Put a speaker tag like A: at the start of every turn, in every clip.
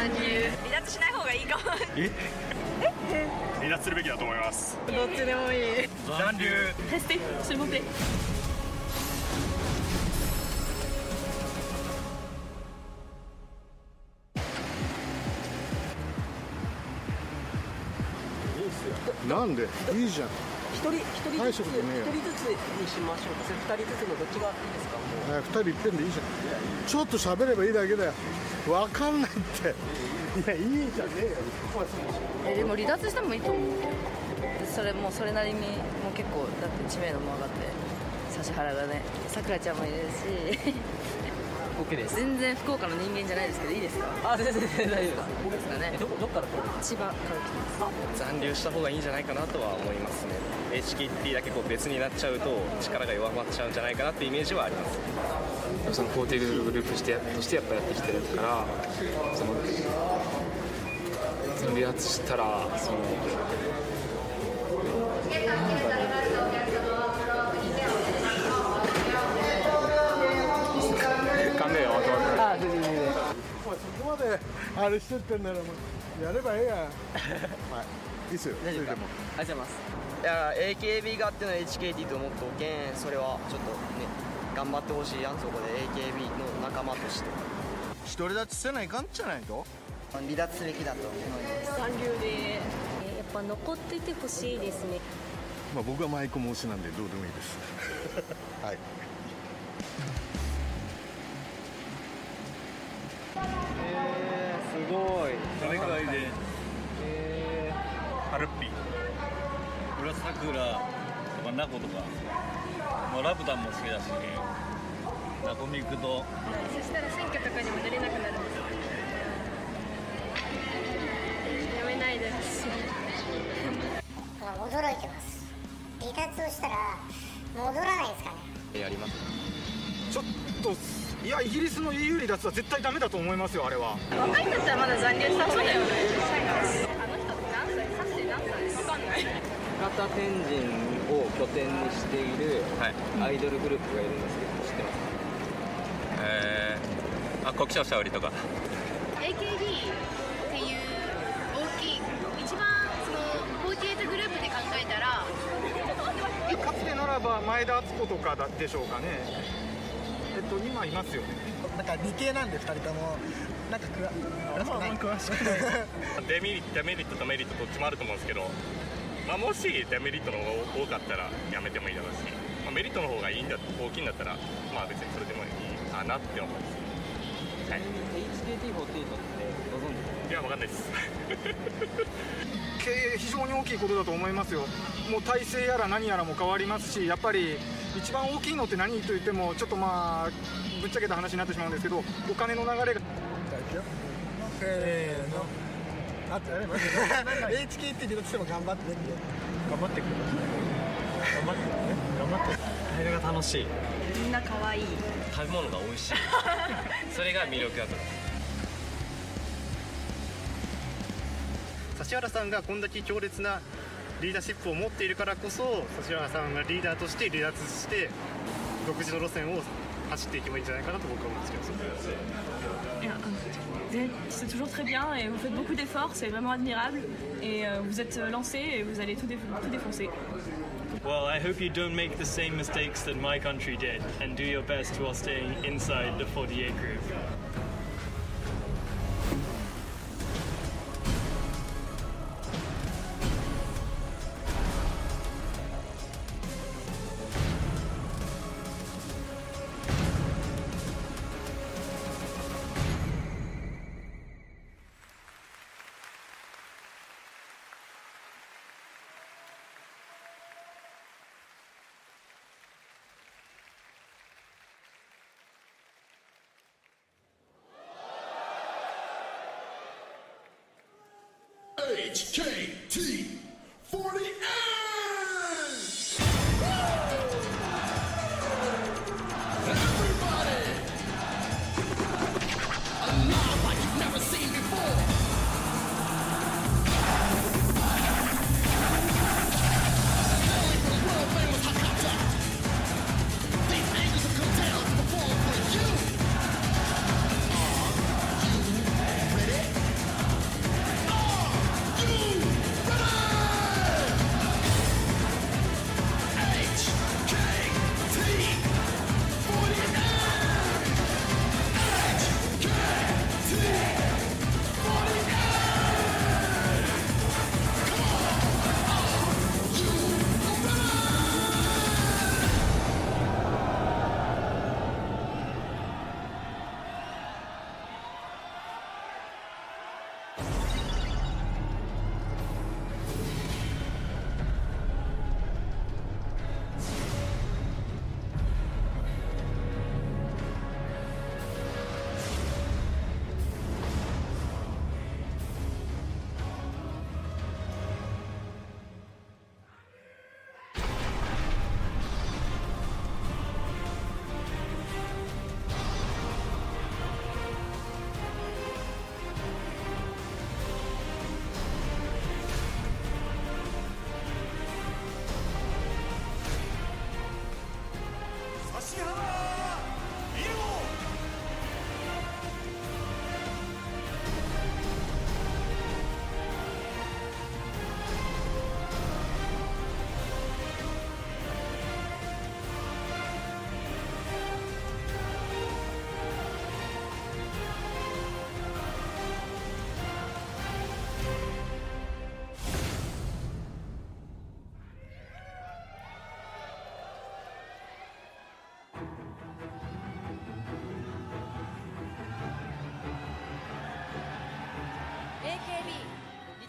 A: 残留。離脱しない方がいいかも。
B: 離脱するべきだと思います。
A: どっちでもいい。
B: 残留。
A: テステ、s'il vous plaît。
C: なんでいいじゃん。
D: 一人ずつにしましょうか。二人ずつのどっちがいいですか。
C: 2人いっぺんでいいじゃん。ちょっと喋ればいいだけだよ。わかんないって。いや、いいじゃねえよ。
A: でも離脱してもいいと思う。それもそれなりにもう結構だって知名度も上がって指原がね、さくらちゃんもいるし。
D: OK です。
A: 全然福岡の人間じゃないですけどいいですか。
D: あ、全然大丈夫です。
A: 僕ですかね。
D: どっから
A: 千葉から来てます。
E: 残留した方がいいんじゃないかなとは思いますね。 HKT だけこう別になっちゃうと力が弱まっちゃうんじゃないかなっていうイメージはあります。
F: そのコーティンググループとしてやっぱやってきてるからその離脱したらその勘弁よ。
D: あ、全然。
C: そこまであれしてってんならもうやればええやん。はい、いいっすよ。
D: 大丈夫か。ありがとうございます。
E: いや AKB があっての HKT と思っとけん、それはちょっとね頑張ってほしいやん。そこで AKB の仲間として
C: 独り立ちせないかんじゃないと。
E: 離脱すべきだと思います。
A: 残留で
G: やっぱ残っててほしいですね。
C: まあ僕はマイコ申しなんでどうでもいいです。はい。
E: すごい
B: 世界でハルッピ裏さくらとかナコとかもうラブタンも好きだし、ナコミクと
A: そしたら選挙とかにも出れなくなるんですよ。やめないでほしい。
H: 驚いてます。離脱をしたら戻らないですかね。
E: やります。
I: ちょっといや、イギリスの EU 離脱は絶対ダメだと思いますよ。あれは
A: 若いんだったらまだ残留した方がいいよね。あの人って何歳？さして何歳？わかんない。
D: 博多天神を拠点にしているアイドルグループがいるんですけど、知ってますか。
E: 国生沙織とか
A: AKB っていう大きい一番その48グループで考えたら
I: かつてならば前田敦子とかでしょうかね。今いますよね。
J: なんか理系なんで2人ともなんか詳しくない
B: デメリットとメリットどっちもあると思うんですけど、まあ、もしデメリットの方が多かったらやめてもいいだろうし、まあ、メリットの方が大きいんだったらまあ別にそれでもいいかなって思います。はい、
D: HKT48 ってご存知ですか。
B: いや、わかんないです
I: 経営非常に大きいことだと思いますよ。もう体制やら何やらも変わりますし、やっぱり一番大きいのって何と言ってもちょっとまあぶっちゃけた話になってしまうんですけど、お金の流れが
J: せーの。あってやれば HKT 離脱しても頑張ってって
F: 頑張ってください。頑張って。あれが楽しい。
A: みんな可愛い。
E: 食べ物が美味しいそれが魅力だと思う。
B: 指原さんがこんだけ強烈なリーダーシップを持っているからこそ、指原さんがリーダーとして離脱して独自の路線を走っていけばいいんじゃないかなと僕は思うんですけど。
K: C'est toujours très bien et vous faites beaucoup d'efforts, c'est vraiment admirable et vous êtes lancé et vous allez tout défoncer.
L: Well, I hope you don't make the same mistakes that my country did and do your best while staying inside the 48 group.
M: HKT48! Everybody! Alive like you've never seen before! Hailing from world famous HKT! These angels have come down to perform for you! Are you ready?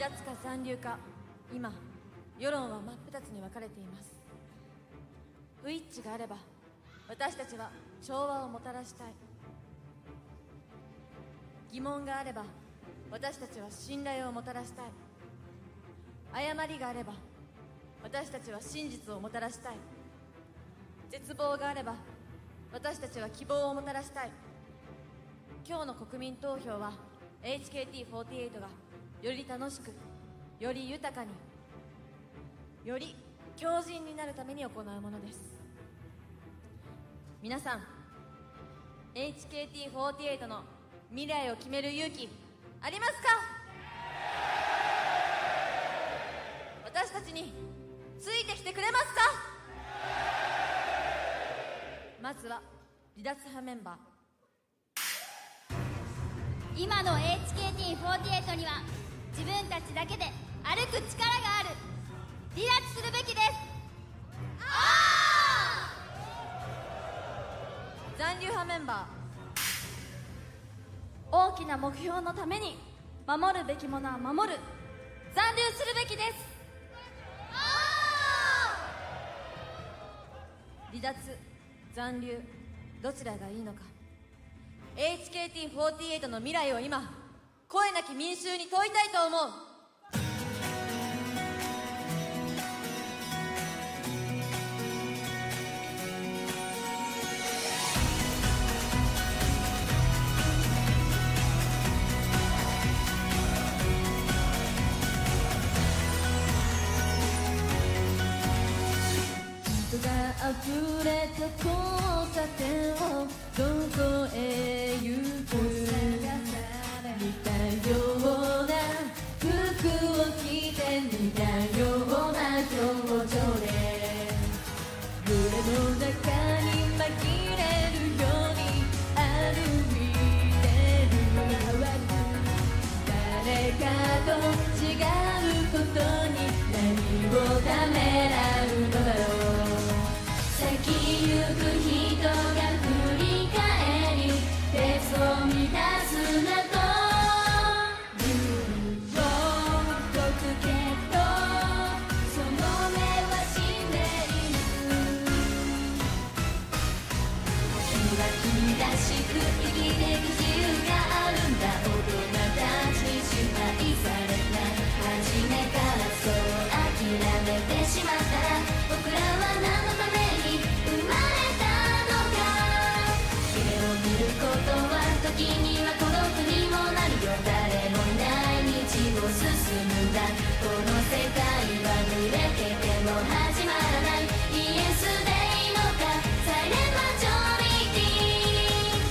N: 脱か残留か、今世論は真っ二つに分かれています。不一致があれば私たちは調和をもたらしたい。疑問があれば私たちは信頼をもたらしたい。誤りがあれば私たちは真実をもたらしたい。絶望があれば私たちは希望をもたらしたい。今日の国民投票は HKT48 がより楽しく、より豊かに、より強靭になるために行うものです。皆さん、 HKT48 の未来を決める勇気ありますか？私たちについてきてくれますか？まずは離脱派メンバー。
O: 今の HKT48 には自分たちだけで歩く力がある。離脱するべきです。
N: 残留派メンバ
O: ー。大きな目標のために守るべきものは守る。残留するべきです。
N: 離脱、残留、どちらがいいのか。 HKT48 の未来を今、声なき民衆に問いたいと思う。
P: 人が溢れた交差点をどこへ行く。似たような服を着て似たような表情で群れの中に紛れるように歩いてる。誰かと違うことに何をためらうのだろう。先行く人が振り返り手を乱すなと言うとくけど、その目は死んでいる。キラキラしく生きてく自由があるんだ。大人たちに支配されない。初めからそう諦めてしまったら、僕らは何のために生まれたのか。夢を見ることは時には孤独にもなるよ。誰もいない道を進むんだ。この世界は濡れてても始まらない。イエスでいいのか、サイレンマジョリティ。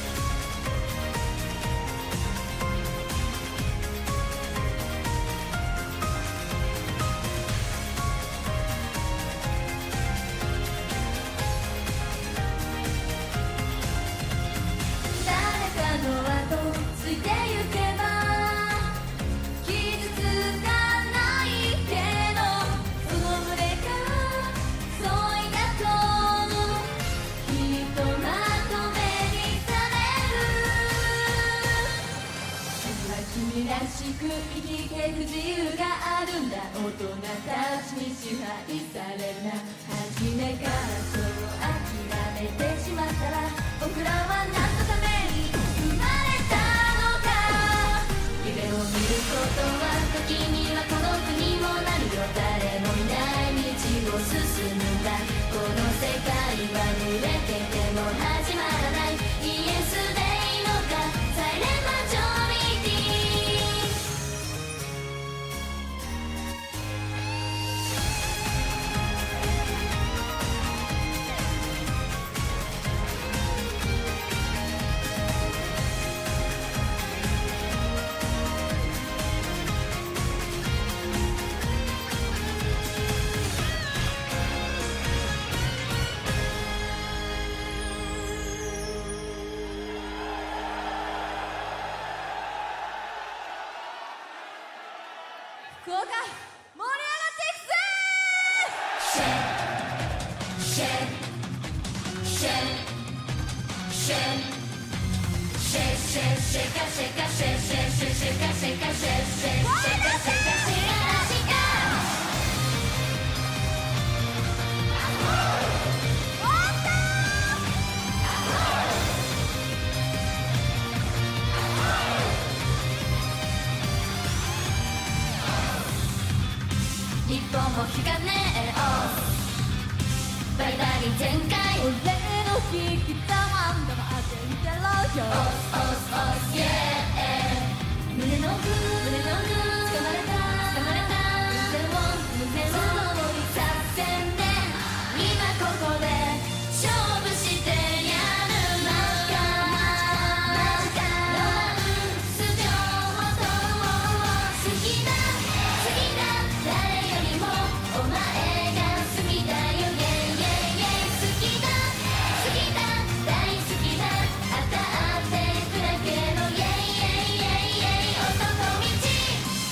P: 誰かの後ついてゆけば傷つかないけど、その群れから添いだとひとまとめにされる。君らしく生きてく自由があるんだ。大人たちに支配されない。初めからそう諦めてしまったら、僕らは何のために生まれたのか。夢を見ることは時には孤独にもなるよ。誰もいない道を進むんだ。この世界は濡れてても始まらない。イエスでいいのか、サイレンマジョリティ。
N: 福岡、盛り上がっていくぜ。
P: シェイカシェイカシェイシェイシェイカシェイカシェイシェイシェイカシェイカシェイシェイシェイカシェイカを引かねえバリバリ全開俺の引きたまんだまってみてろよ胸のグー掴まれた胸を作戦で今ここで勝負してやるのかロマンス情報好きだ誰よりもお前が好きだよ好きだ大好きだ当たってくだけの男道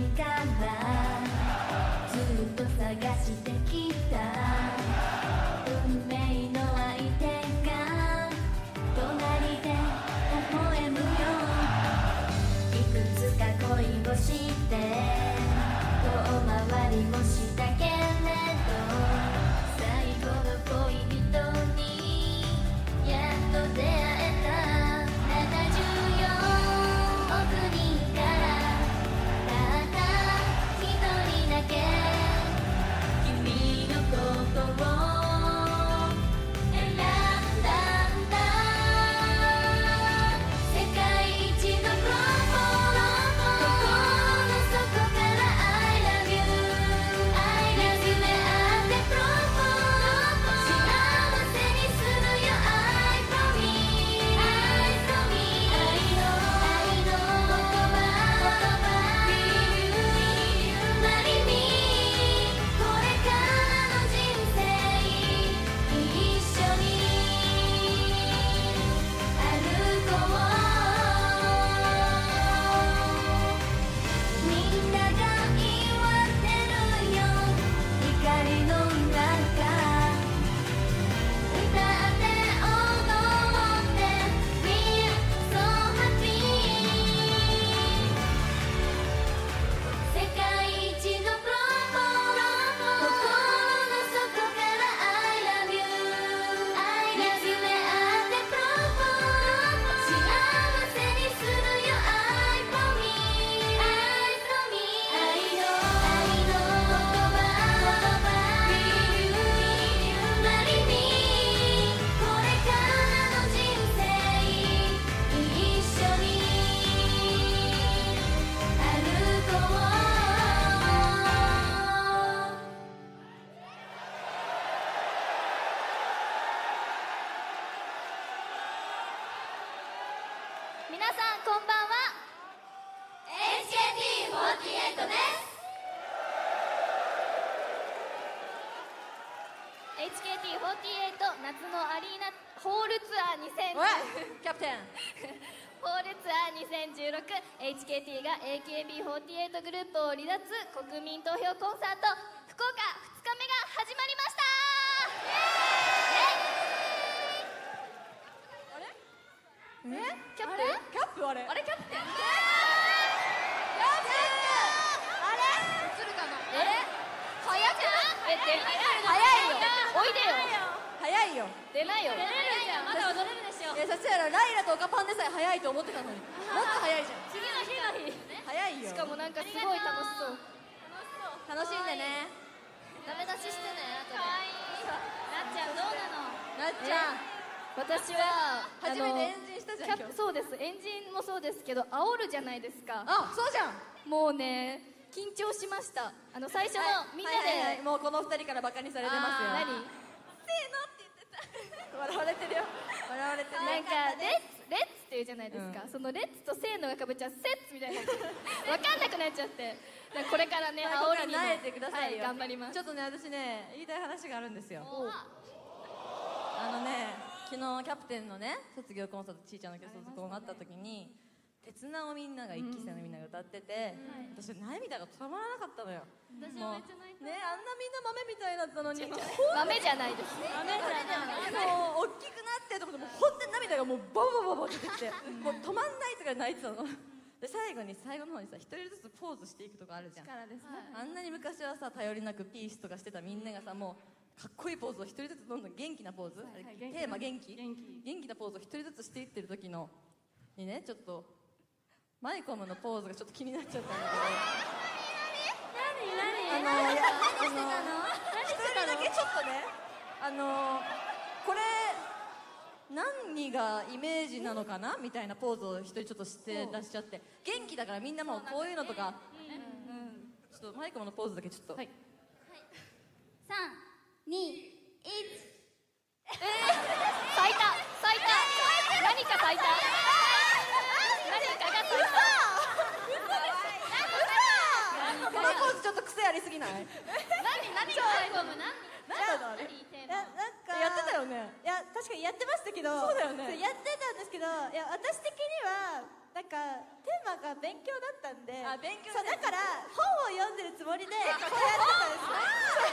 P: からずっと探してきた運命の相手が隣で微笑むよいくつか恋をして遠回りもしたけれど最後の恋人にやっと出会えた74億人からたった一人だけ君のことを選んだんだ世界一のプロポー心の底から I love you I love you 夢あってプロポー幸せにするよ I promise I promise 愛の言葉Will you marry me これからの人生一緒に歩こうみんなが祝ってるよ光の中歌って踊って We're so happy 世界一のプロポー心の底から I love you I love you 夢あってプロポー幸せにするよ I promise I promise 愛の言葉 Will you marry me これからの人生一緒に歩こう皆さんこんばんは HKT48 です HKT48 夏のアリーナホールツアー2016キャプテンホールツアー2016 HKT が AKB48 グループを離脱国民投票コンサート福岡2日目が始まりましたキャプテンキャップあれキャプテンあれ映るかな早くない早いよおいでよ
N: 早いよ
P: 出ないよ出れるじゃんまだ踊れるでしょ
N: そしたらライラとオカパンでさえ早いと思ってたのにもっと早いじゃん
P: 次の日
N: 早いよ
P: しかもなんかすごい楽しそう
N: 楽しんでね
P: ダメ出ししてね後でかわいいなっちゃんどうなの
N: なっちゃん
P: 私は
N: 初めてエンジンしたじゃん今日
P: そうですエンジンもそうですけど煽るじゃないですか
N: あそうじゃん
P: もうね緊張しました最初のみんなで
N: もうこの2人からバカにされてますよ
P: 何せーのって言ってた
N: 笑われてるよ笑われてる
P: なんかレッツって言うじゃないですか、そのレッツとせーのがかぶっちゃうセッツみたいな分かんなくなっちゃってこれからね煽りにも
N: 慣れてくださいよ、
P: 頑張ります
N: ちょっとね私ね言いたい話があるんですよ昨日キャプテンのね卒業コンサートちーちゃんの卒業があった時に鉄腕をみんなが1期生のみんなが歌ってて、私涙が止まらなかったのよ。
P: 私もめっちゃ泣いた
N: ね、あんなみんな豆みたいだったのに
P: 豆じゃないです
N: 豆じゃないもう大きくなってと思ってもう本当に涙がもうババババって出てきてもう止まんないとか泣いてたので最後の方にさ一人ずつポーズしていくとかあるじゃん。
P: 力ですね。
N: あんなに昔はさ頼りなくピースとかしてたみんながさもうかっこいいポーズを一人ずつどんどん元気なポーズ、テーマ元気なポーズを一人ずつしていってる時のにねちょっとマイコムのポーズがちょっと気になっちゃったんだけど
P: 何してたの？
N: 一人だけちょっとねこれ何がイメージなのかなみたいなポーズを一人ちょっとしてらっしゃって元気だからみんなもうこういうのとかちょっとマイコムのポーズだけちょっとはい
O: 3、2、1
P: 咲いた何か咲いた
N: このポーズちょっと癖ありすぎない？
P: 何マイコムなんだろうあれ
N: なんかやってたよね。いや確か
Q: やってましたけど、
A: そうだよね。
Q: やってたんですけど、いや私的にはなんかテーマが勉強だったんで、
A: 勉強
Q: そうだから本を読んでるつもりでこうやってたんですね。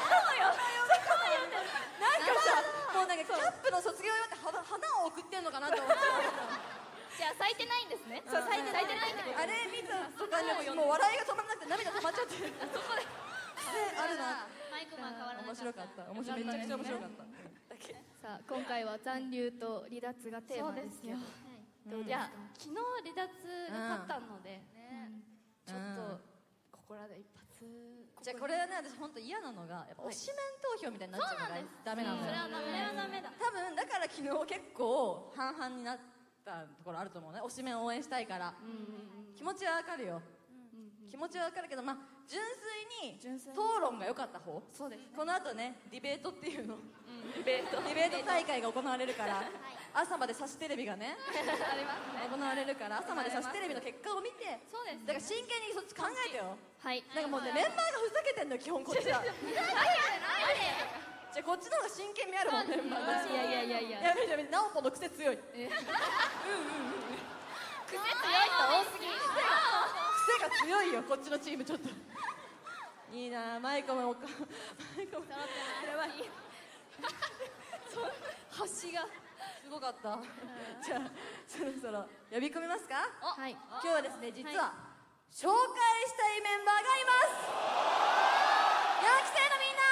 A: なんかさ、もうなんかキャップの卒業用って花を送ってんのかなと思って。
O: じゃあ咲いてないんですね。
Q: そう咲いてない。
A: あれ見た途端にもう笑いが止まらなくて涙止まっちゃって。そこで。あるな。
O: マイクマン変わらなかった。
A: 面白かった。めちゃくちゃ面白かった。
R: さあ今回は残留と離脱がテーマですけど、
O: いや昨日離脱が勝ったので、ちょっとここらで一発。
A: じゃあこれはね、私本当嫌なのがやっぱ推しメン投票みたいになっちゃうからダメなのよ。
O: それはダメだ。
A: 多分だから昨日結構半々になったところあると思うね。推しメン応援したいから。気持ちはわかるよ。気持ちはわかるけど、まあ純粋に討論が良かった方。
R: そうです。
A: この後ね、ディベートっていうの、ディベート大会が行われるから、朝までサシテレビがね行われるから、朝までサシテレビの結果を見て、
O: そうです。
A: だから真剣にそっち考えてよ。
R: はい。
A: なんかもうね、メンバーがふざけてんのよ基本こっちは。じゃあこっちの方が真剣味あるもん、メンバーが。
R: いや
A: やめて、ナオポの癖強い。
O: 癖強い人多すぎ。
A: 癖が強いよ、こっちのチームちょっと。いいな、マイコもやばい。端がすごかった。じゃあそろそろ呼び込みますか。
R: はい。
A: 今日はですね、実は紹介したいメンバーがいます。4期生のみんな。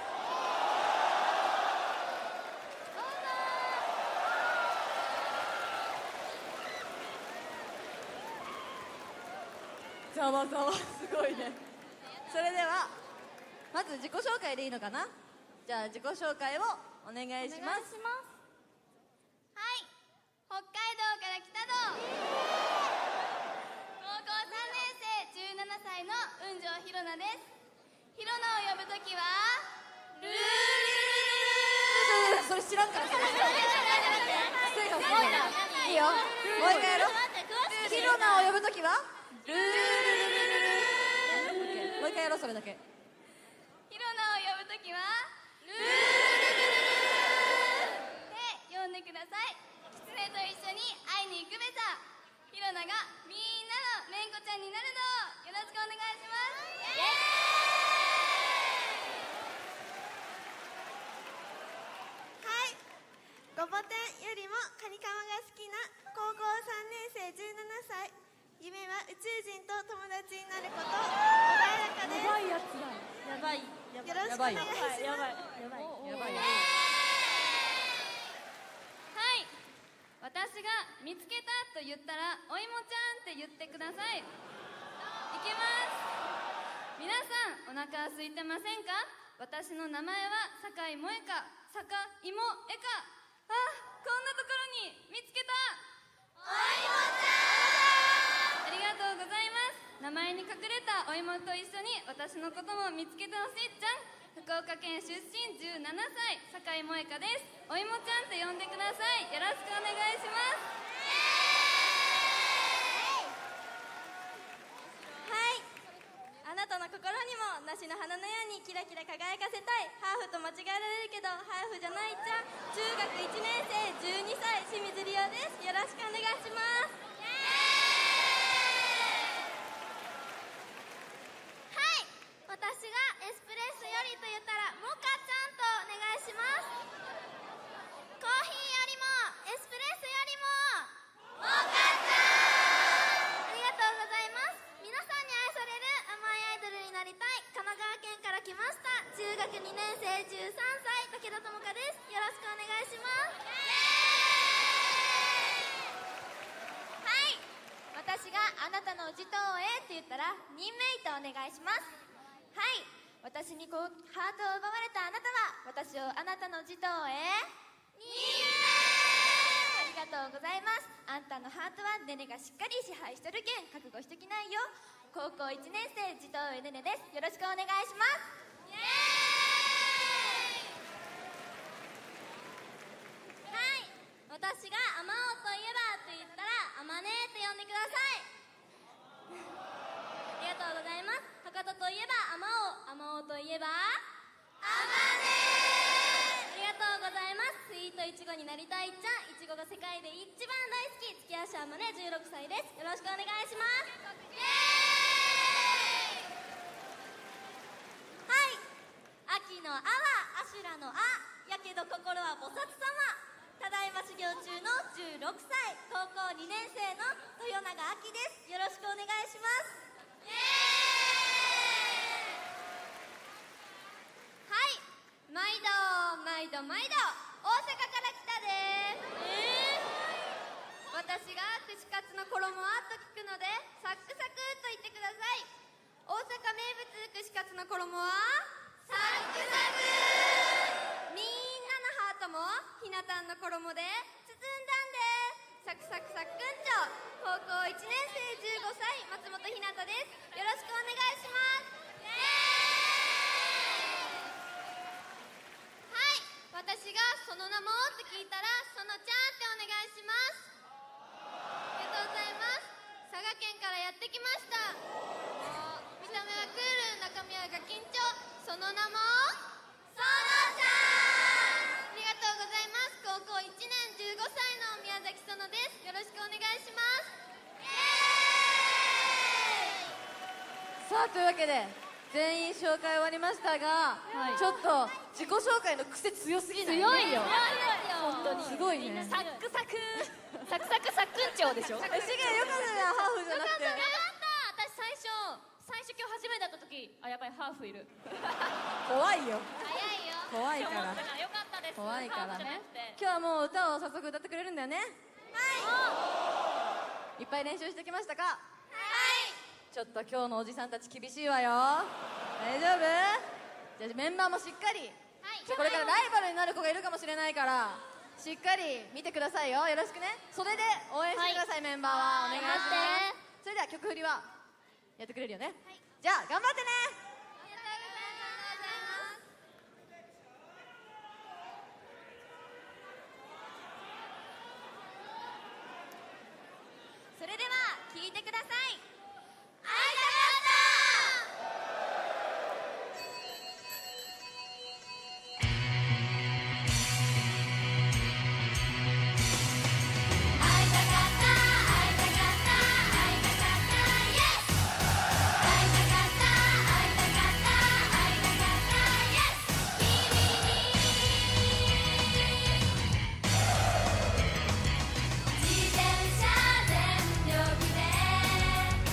A: ざわざわ、すごいね。それではまず自己紹介でいいのかな。じゃあ自己紹介をお願いします。
O: はい、北海道から来たど高校3年生17歳の雲上ひろなです。ひろなを呼ぶときはルールルルル。
A: それ知らんから。癖がすごいな。いいよ、もう一回やろう。ひろなを呼ぶときはルールルルルル。もう一回やろう、それだけ。
O: ひろなを呼ぶときはルールルルルで呼んでください。狐と一緒に会いに行くべさ。ひろながみんなのめんこちゃんになるのをよろしくお願いします。
Q: はい、ごぼ天よりもカニカマが好きな高校3年生17歳。夢は宇宙人と友達になること。穏やかです。
R: やばいやつだ。やばい。
Q: よろしくお願いします。
R: やばい。
O: はい、私が見つけたと言ったらおいもちゃんって言ってください。いきます。皆さんお腹空いてませんか。私の名前は坂井萌香、坂井萌えか。あ、こんなところに見つけた。おいもちゃん、ありがとうございます。名前に隠れたお芋と一緒に私のことも見つけてほしいじゃん。福岡県出身17歳坂井萌香です。お芋ちゃんって呼んでください。よろしくお願いします。
Q: はい、あなたの心にも梨の花のようにキラキラ輝かせたい。ハーフと間違えられるけどハーフじゃないじゃん。中学1年生12歳清水理央です。よろしくお願いします。
O: 私がエスプレッソよりと言ったらモカちゃんとお願いします。コーヒーよりもエスプレッソよりもモカちゃん、ありがとうございます。皆さんに愛される甘いアイドルになりたい神奈川県から来ました中学2年生13歳武田智香です。よろしくお願いします。はい、私があなたのうちと応援って言ったら任メイとお願いします。はい、私にハートを奪われたあなたは私をあなたの児童へ任命。ありがとうございます。あんたのハートはネネがしっかり支配しとるけん覚悟しときないよ。高校1年生児童へネネです。よろしくお願いします。イエーイ。はい、私があまおうといえばと言ったらあまねーって呼んでください。ありがとうございます。博多といえばあまおう、あまおうといえばあまねー。ありがとうございます。スイートいちごにな
Q: なりたいっちゃん。いちごが世界で一番大好き、月足あまね16歳です。よろしくお願いします。イエーイ。はい、秋のあはアシュラのあ、やけど心は菩薩様。ただいま修行中の16歳、高校2年生の豊永あきです。よろしくお願いします。イエーイ。はい、毎度毎度毎度大阪から来たです。私が串カツの衣はと聞くのでサックサクと言ってください。大阪名物串カツの衣はサックサク。みんなのハートもひなたんの衣で包んだんです。サクサクさっくんちょ、高校1年生15歳松本ひなたです。よろしくお願いします。はい、私がその名もって聞いたらそのちゃんってお願いします。ありがとうございます。佐賀県からやってきました。見た目はクール、中身はガキンチョ、その名もそのちゃん。ありがとうございます。高校1年15歳の宮崎そのです。よろしくお願いします。イエーイ。
A: さあ、というわけで全員紹介終わりましたが、ちょっと自己紹介の癖強すぎない？
N: 強いよ。
A: 本当にすごいね。
N: サックサクサクサクサックンチョウでしょ。
A: しげよかったね、ハーフじゃなくて。
N: よかった。私最初今日初めて会った時、あ、やばいハーフいる。
A: 怖いよ。
N: 早いよ。
A: 怖いから。
N: よかったです。
A: 怖いからね。今日はもう歌を早速歌ってくれるんだよね。はい。いっぱい練習してきましたか？はい。ちょっと今日のおじさんたち厳しいわよ。大丈夫？じゃあメンバーもしっかり、これからライバルになる子がいるかもしれないからしっかり見てくださいよ。よろしくね。それで応援してください、メンバーは。お願いします。それでは曲振りはやってくれるよね。じゃあ頑張ってね。
Q: それでは聴いてください。自転車全力で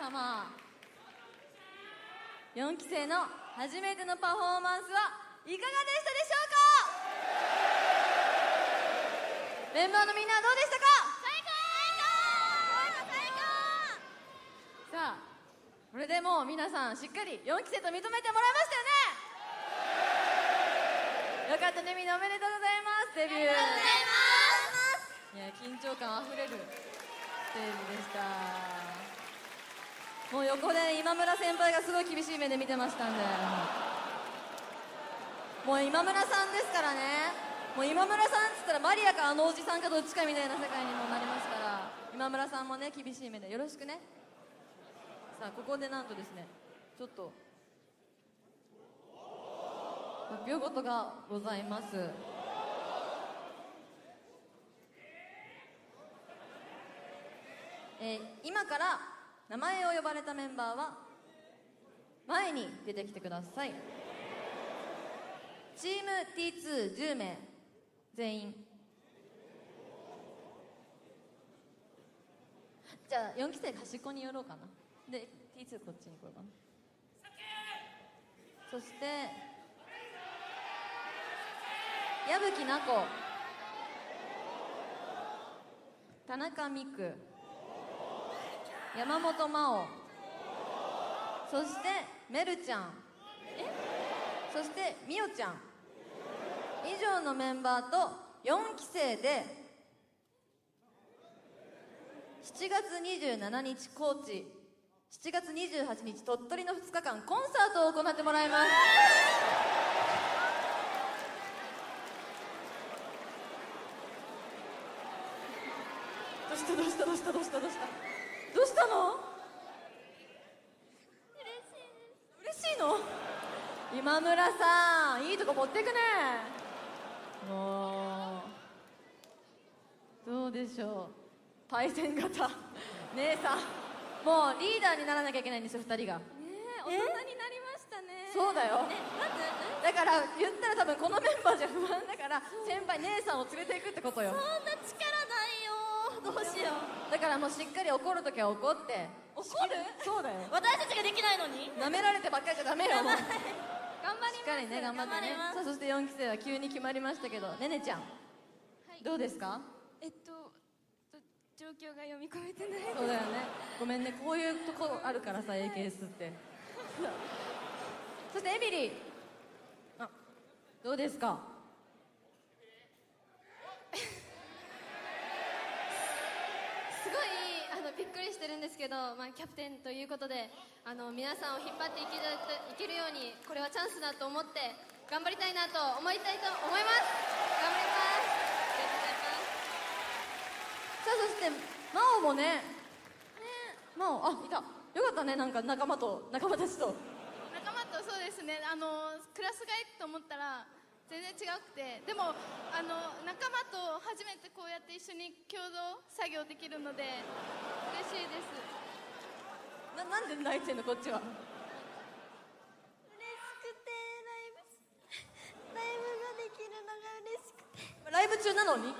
N: 様、4期生の初めてのパフォーマンスはいかがでしたでしょうか？メンバーのみんなはどうでしたか？さあ、これでもう皆さんしっかり4期生と認めてもらいましたよね。よかったね、みんなおめでとうございます。デビューありがとうございます。いや、緊張感あふれるステージでした。もう横で今村先輩がすごい厳しい目で見てましたんで、もう今村さんですからね。もう今村さんっつったらマリアかあのおじさんかどっちかみたいな世界にもなりますから、今村さんもね、厳しい目でよろしくね。さあ、ここでなんとですね、ちょっと発表事がございます。今から名前を呼ばれたメンバーは前に出てきてください。チーム T210 名全員。じゃあ4期生端っこに寄ろうかな。で T2 こっちに来ようかな。そして矢吹奈子、田中美久、山本真央、そしてめるちゃん、そしてみおちゃん、以上のメンバーと4期生で7月27日高知、7月28日鳥取の2日間コンサートを行ってもらいます。どうしたどうしたどうしたどうしたどうしたどうしたの？嬉しいの？今村さん、いいとこ持ってくね。もうどうでしょう、パイセン型姉さん、もうリーダーにならなきゃいけないんですよ、2人が。
Q: ねえ、大人になりましたね。
N: そうだよ。だから言ったら多分このメンバーじゃ不安だから、先輩姉さんを連れていくってことよ。
Q: そんな力ないよ、どうしよう。
N: だからもうしっかり怒るときは怒って。
Q: 怒る？
N: そうだよ。
Q: 私たちができないのに？
N: 舐められてばっかりじゃダメよ。もう
Q: 頑張ります。
N: しっかりね、頑張ってね。さあ、そして4期生は急に決まりましたけど、ねねちゃん、どうですか？
R: 状況が読み込めてない。
N: そうだよね、ごめんね、こういうとこあるからさ、AKS ってそしてエミリー、どうですか？
R: すごいびっくりしてるんですけど、キャプテンということで皆さんを引っ張っていけるように、これはチャンスだと思って頑張りたいなと思います。頑張ります。
N: さあ、そして真央もね、真央、いた、よかったね、なんか仲間たちと。
R: そうですね、クラス替えと思ったら全然違くて、でも仲間と初めてこうやって一緒に共同作業できるので嬉しいです。
N: なんで泣いてんの、こっちは。
Q: 嬉しくて、ライブができるのが嬉しくて。
N: ライブ中なのに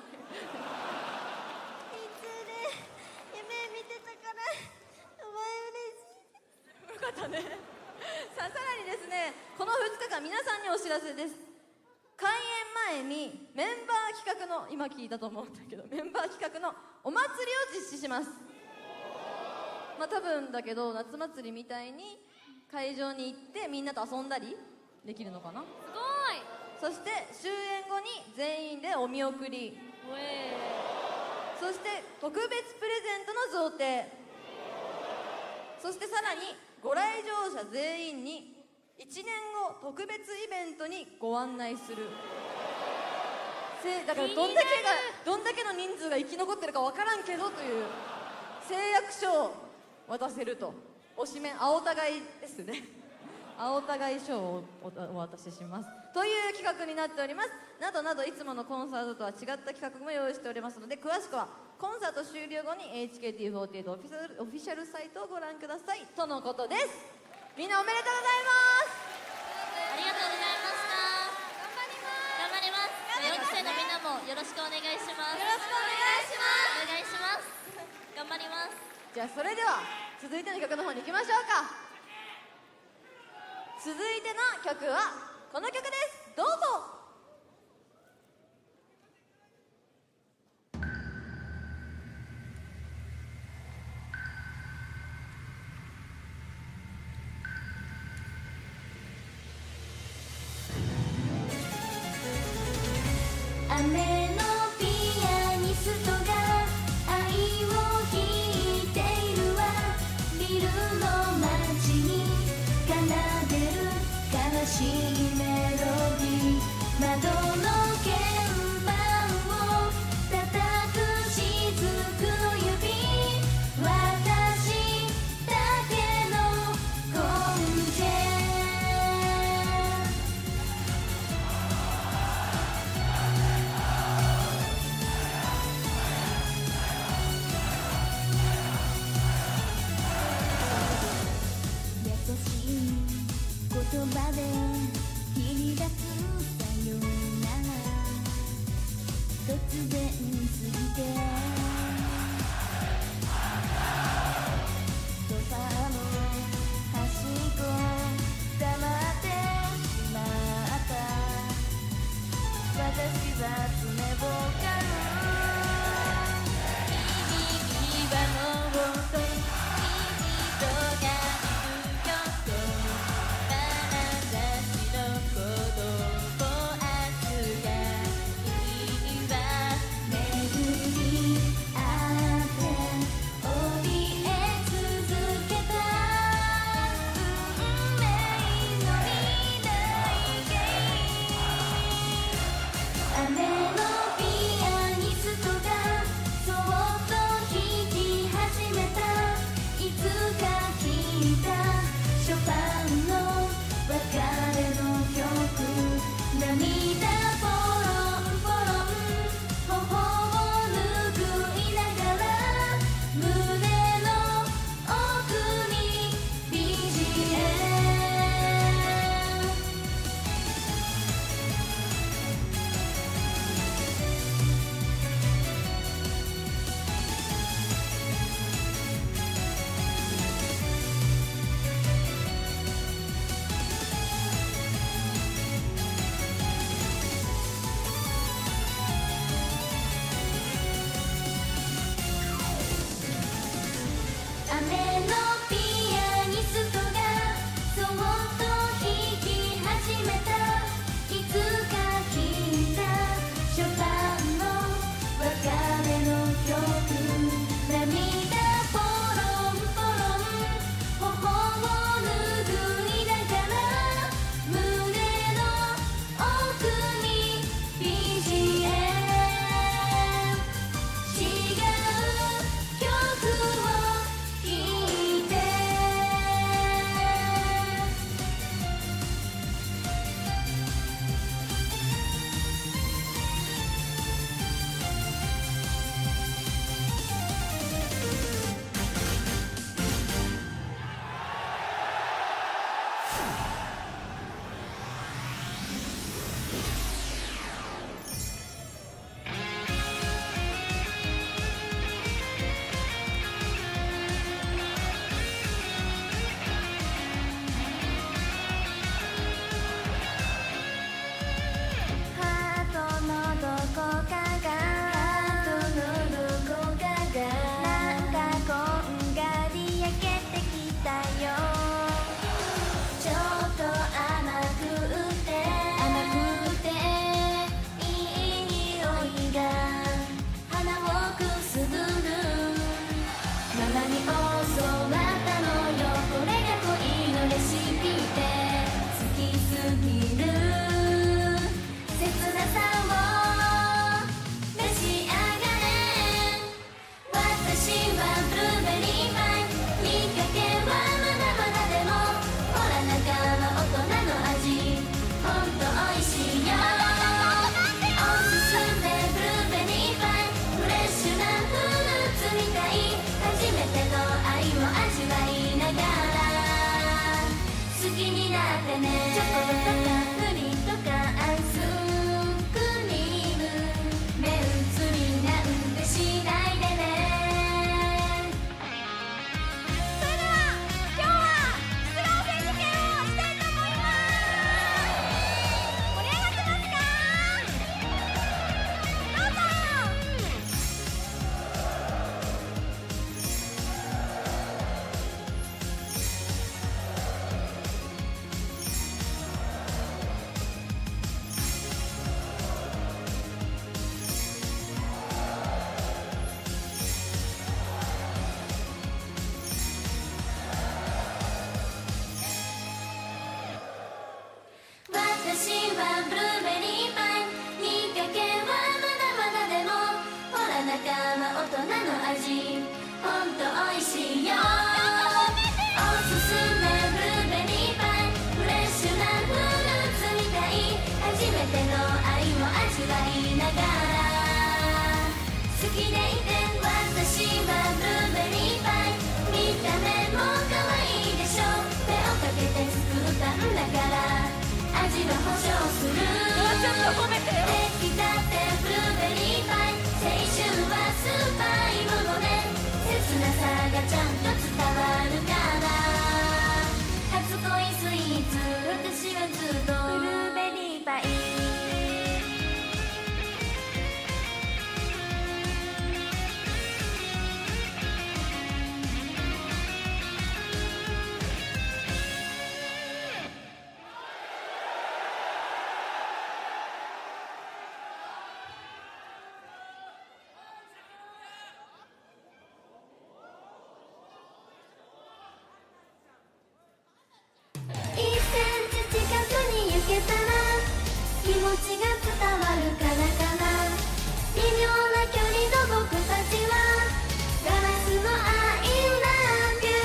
Q: 夢見てたから、お前嬉しい。
N: よかったね。さらにですね、この2日間皆さんにお知らせです。開演前にメンバー企画の、今聞いたと思うんだけど、メンバー企画のお祭りを実施します。多分だけど夏祭りみたいに会場に行ってみんなと遊んだりできるのかな。
Q: すごい。
N: そして終演後に全員でお見送り、そして特別プレゼントの贈呈、そしてさらにご来場者全員に1年後特別イベントにご案内する。だからどんだけの人数が生き残ってるか分からんけどという誓約書を渡せると。推しメン青互いですね。青互い賞をお渡ししますという企画になっております。などなどいつものコンサートとは違った企画も用意しておりますので、詳しくはコンサート終了後に HKT48 オフィシャルサイトをご覧くださいとのことです。みんなおめでとうございます。
Q: ありがとうございました。頑張ります。4期生のみんなもよろしくお願いします。よろしくお願いします。お願いします。頑張ります。
N: じゃあそれでは続いての曲の方に行きましょうか。続いての曲はこの曲です。どうぞ。
P: 雨のピアニストが愛を弾いているわ。ビルの街に奏でる悲しいメロディー。窓の鍵盤を叩く雫の指。私だけのコンチェ。優しい言葉で切り出すさよなら。突然すぎてソファーの端っこ黙ってしまった。私は爪を刈る。響き場の音君とが行くよと私のことを明日がいいわ。巡り合さい。気持ちが伝わるからかな。微妙な距離の僕たちはガラスの I love you。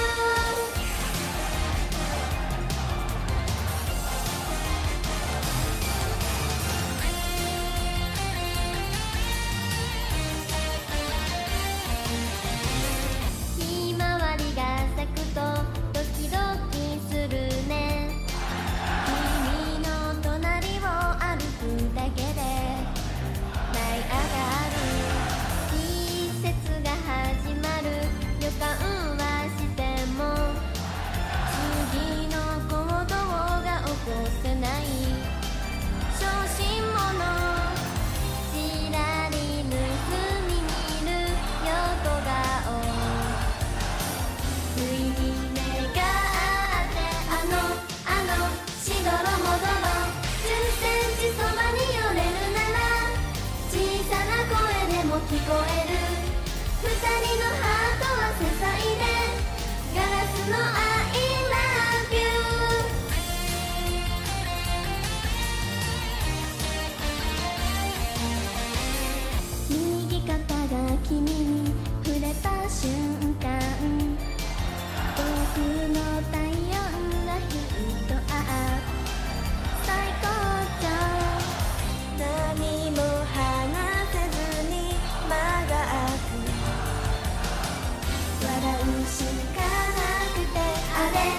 P: ひまわりが咲くとドキドキするね。だけで舞い上がる季節が始まる予感はしても次の行動が起こせない。小心者ちらり盗み見る横顔不意に目が合ってあのしどろもどろ10センチそばに寄れるなら小さな声でも聞こえる。二人のハートは繊細でガラスの I love you。 右肩が君に触れた瞬間僕の体温がヒートアップ。最高潮何も話せずに間が空く。笑うしかなくてあれ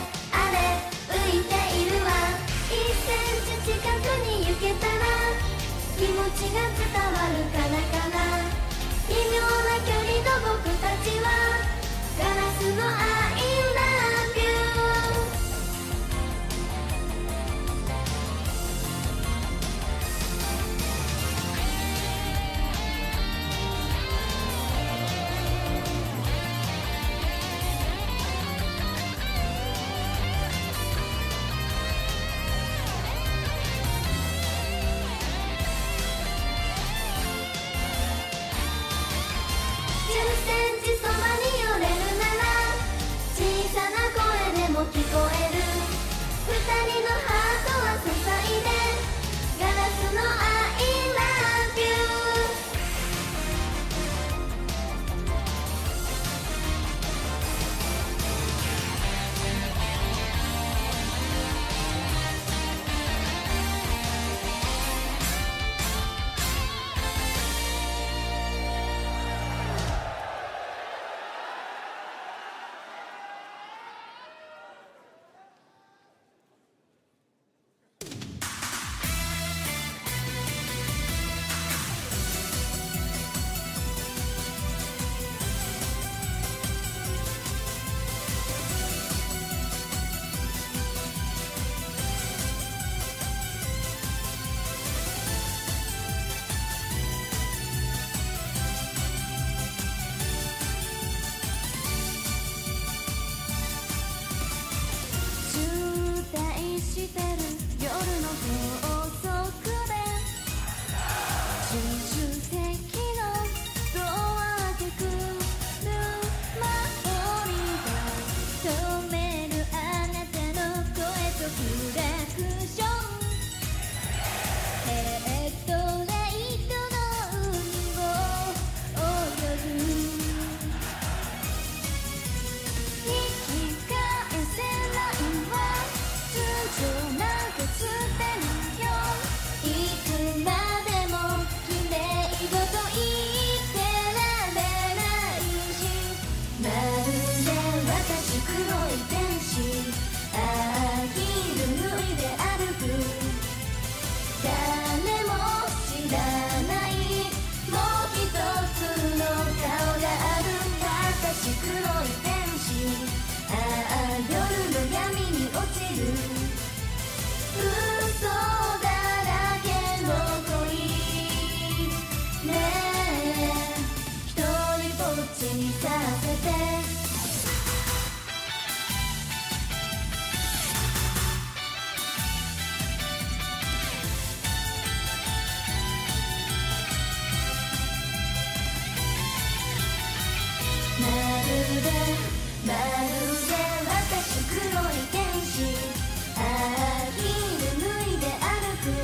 P: まるで私黒い天使、ああヒール脱いで歩く、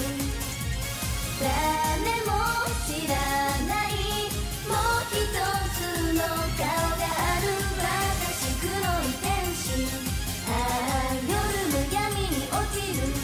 P: 誰も知らないもう一つの顔がある。私黒い天使、ああ夜の闇に落ちる、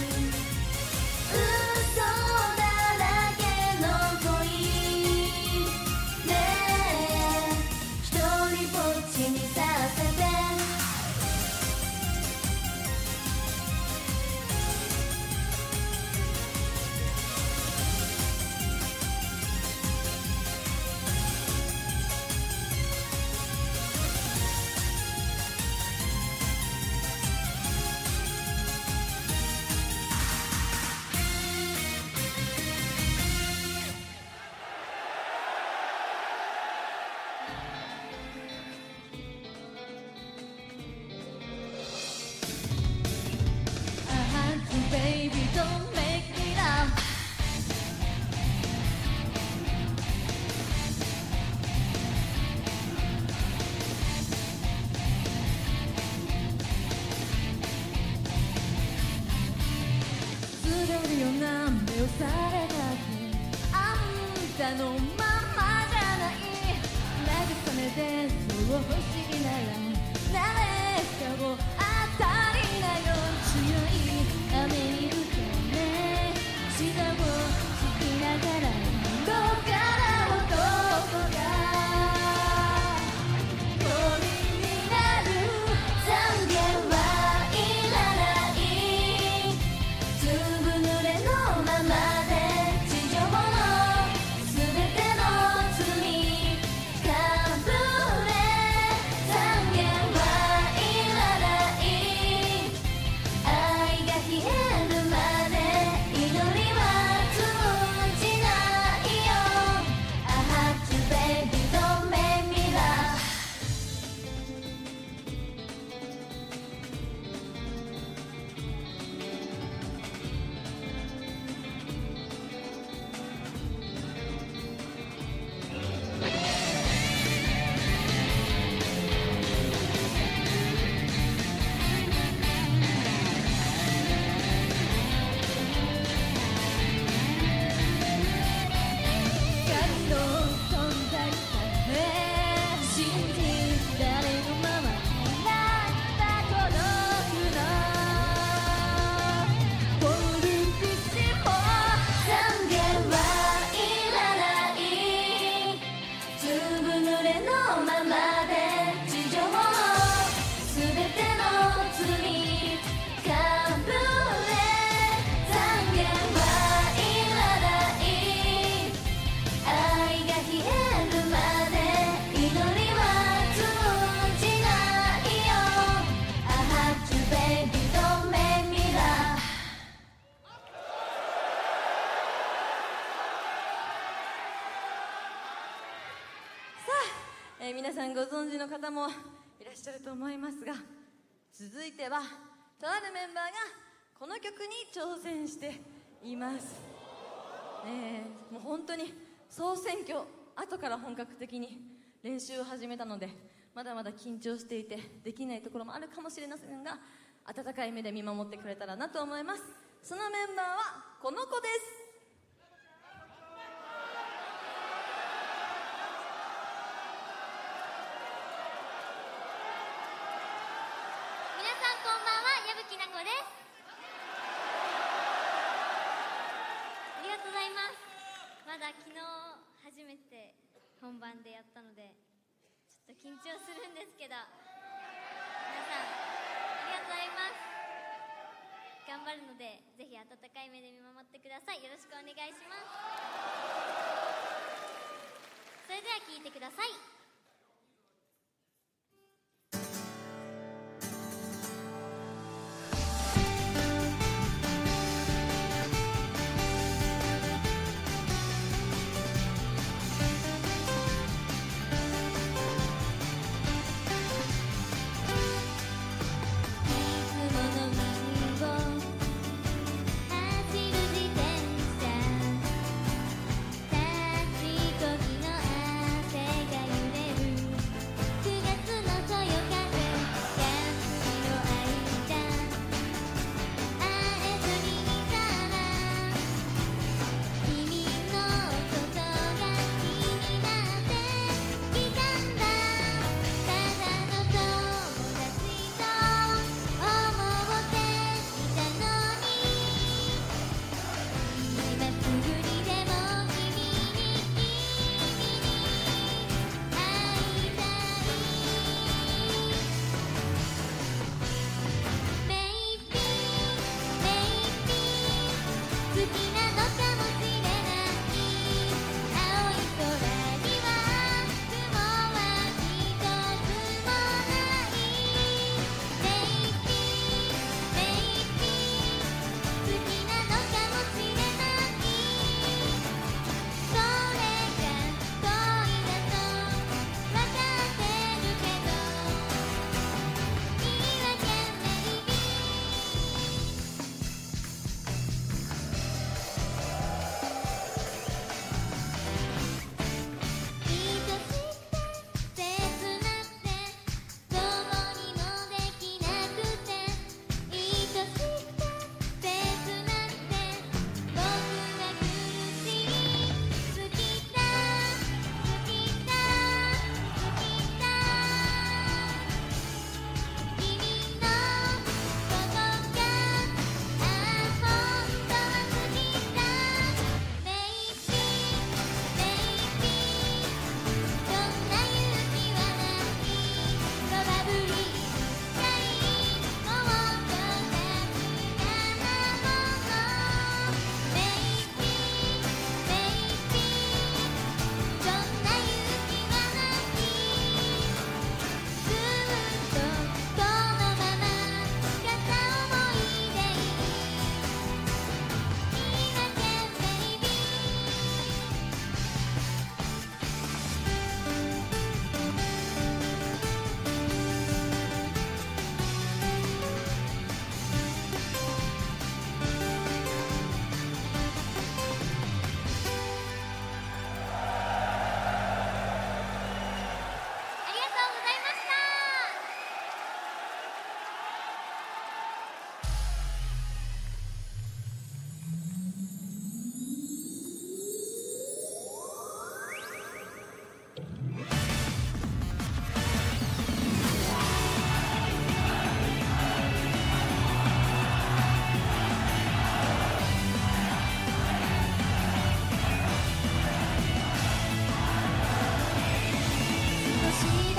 P: 嘘だらけの恋ねえ、一人ぼっちにさせて。Baby, don't make me laugh. Surreal ような目をされたってあんたのままじゃない。慰めてそう欲しいなら誰かを当たりなよ。強い雨に打たれ下をつきながらどっから男が鳥になる。残念はいらない、ずぶ濡れのままで地上の全ての罪かぶれ。残念はいらない、愛が消えるまで祈りは通じないよ。I have to baby don't make me laugh。神の存在さえ信じられるままなんだ孤独のポルピチも残念はいらない、ずぶ濡れのままで地上の全ての罪かぶれ。残念はいらない、愛が消えるまで祈りは通じないよ。I have to baby don't make me laugh。
N: さあ、皆さんご存知の方もいらっしゃると思いますが、続いてはとあるメンバーがこの曲に挑戦しています。もう本当に総選挙後から本格的に練習を始めたので、まだまだ緊張していてできないところもあるかもしれませんが、温かい目で見守ってくれたらなと思います。そのメンバーはこの子です。
Q: 皆さんこんばんは、矢吹奈子です。ありがとうございます。まだ昨日初めて本番でやったのでちょっと緊張するんですけど、皆さんありがとうございます。頑張るのでぜひ温かい目で見守ってください。よろしくお願いします。それでは聴いてください。
P: 立ちこぎの汗が揺れ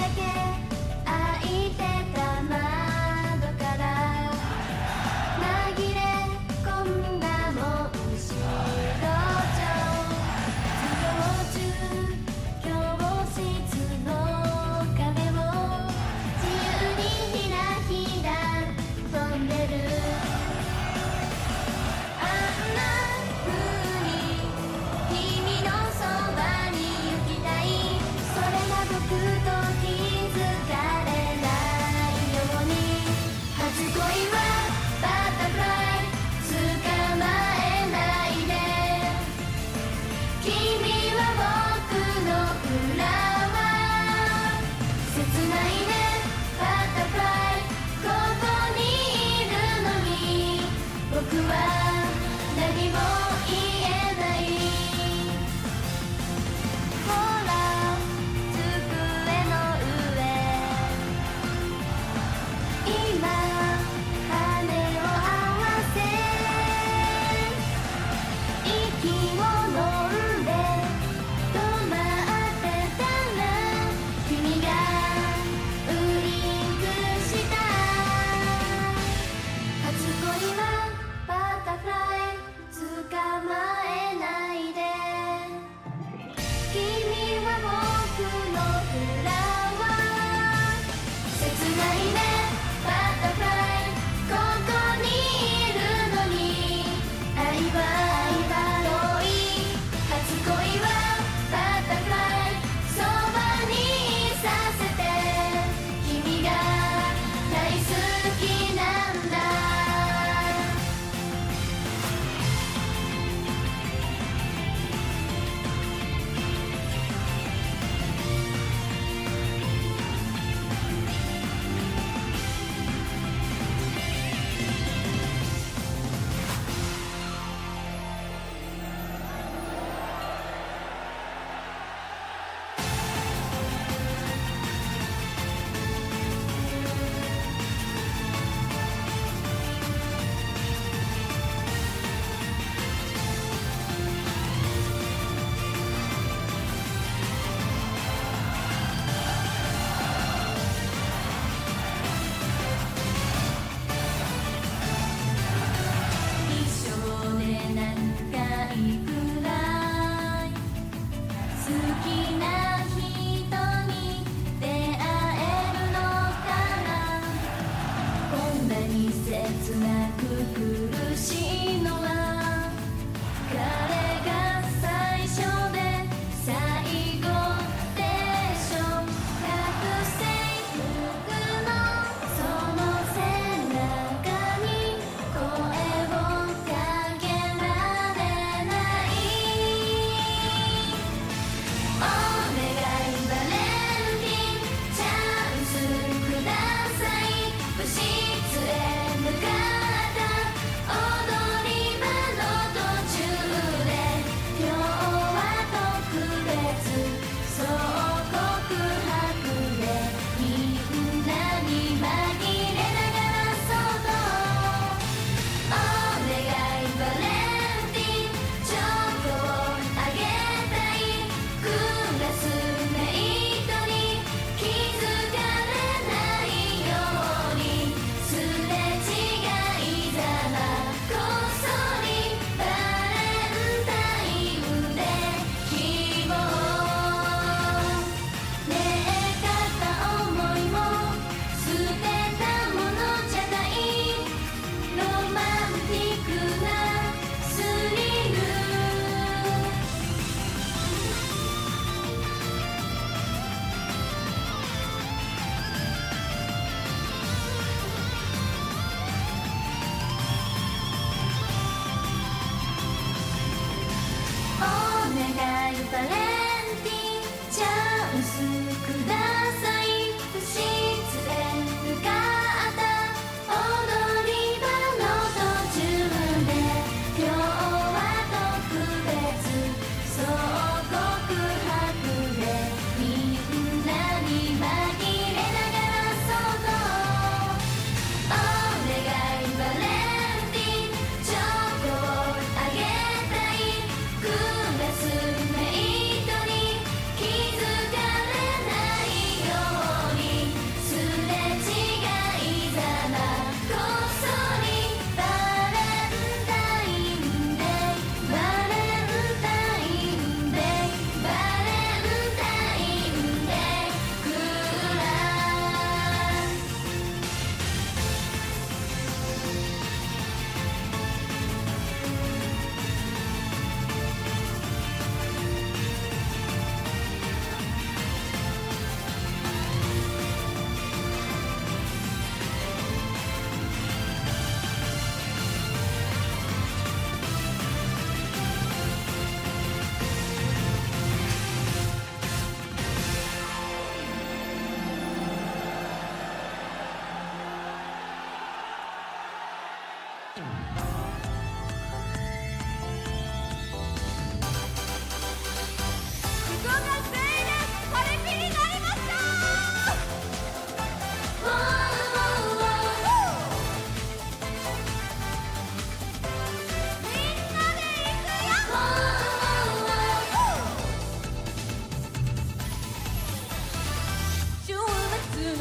P: 開いてた窓から紛れ込んだモンシー道場授業中教室の壁を自由にひらひら飛んでるあんな風に君のそばに行きたいそれが僕と気づかれないように初恋はバタフライ捕まえないで君は僕のフラワー切ないねバタフライここにいるのに僕は何も言えないほら机の上今羽を合わせ息を飲んで止まってたら君がウインクした初恋はバタフライ捕まえないで君は僕のフラワー切ないねバタフライここにいるのに愛は遠い初恋はバタフライそばにいさせて君が大好きなんだ君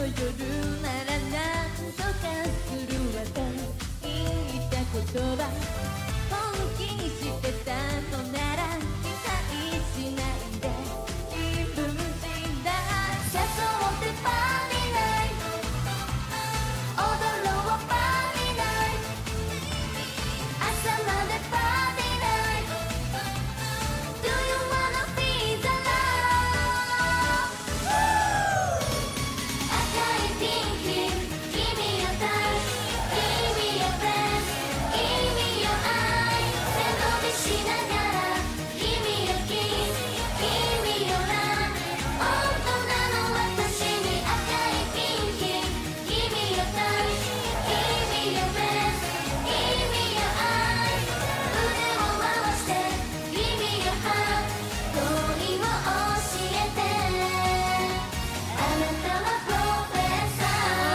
P: 夜ならなんとかするわと言った言葉本気にしてたのなら期待しないで気分次第誘ってパーリーナイト踊ろうパーリーナイト朝までパーリーナイト Do you wanna be the love? 赤いピンキー君よタッチ君よブレス君よ愛背伸びしながら君よキス君よラブ大人の私に赤いピンキー君よタッチ君よブレス君よ愛腕を回して君よハグ恋を教えてあなたはプロフェッサ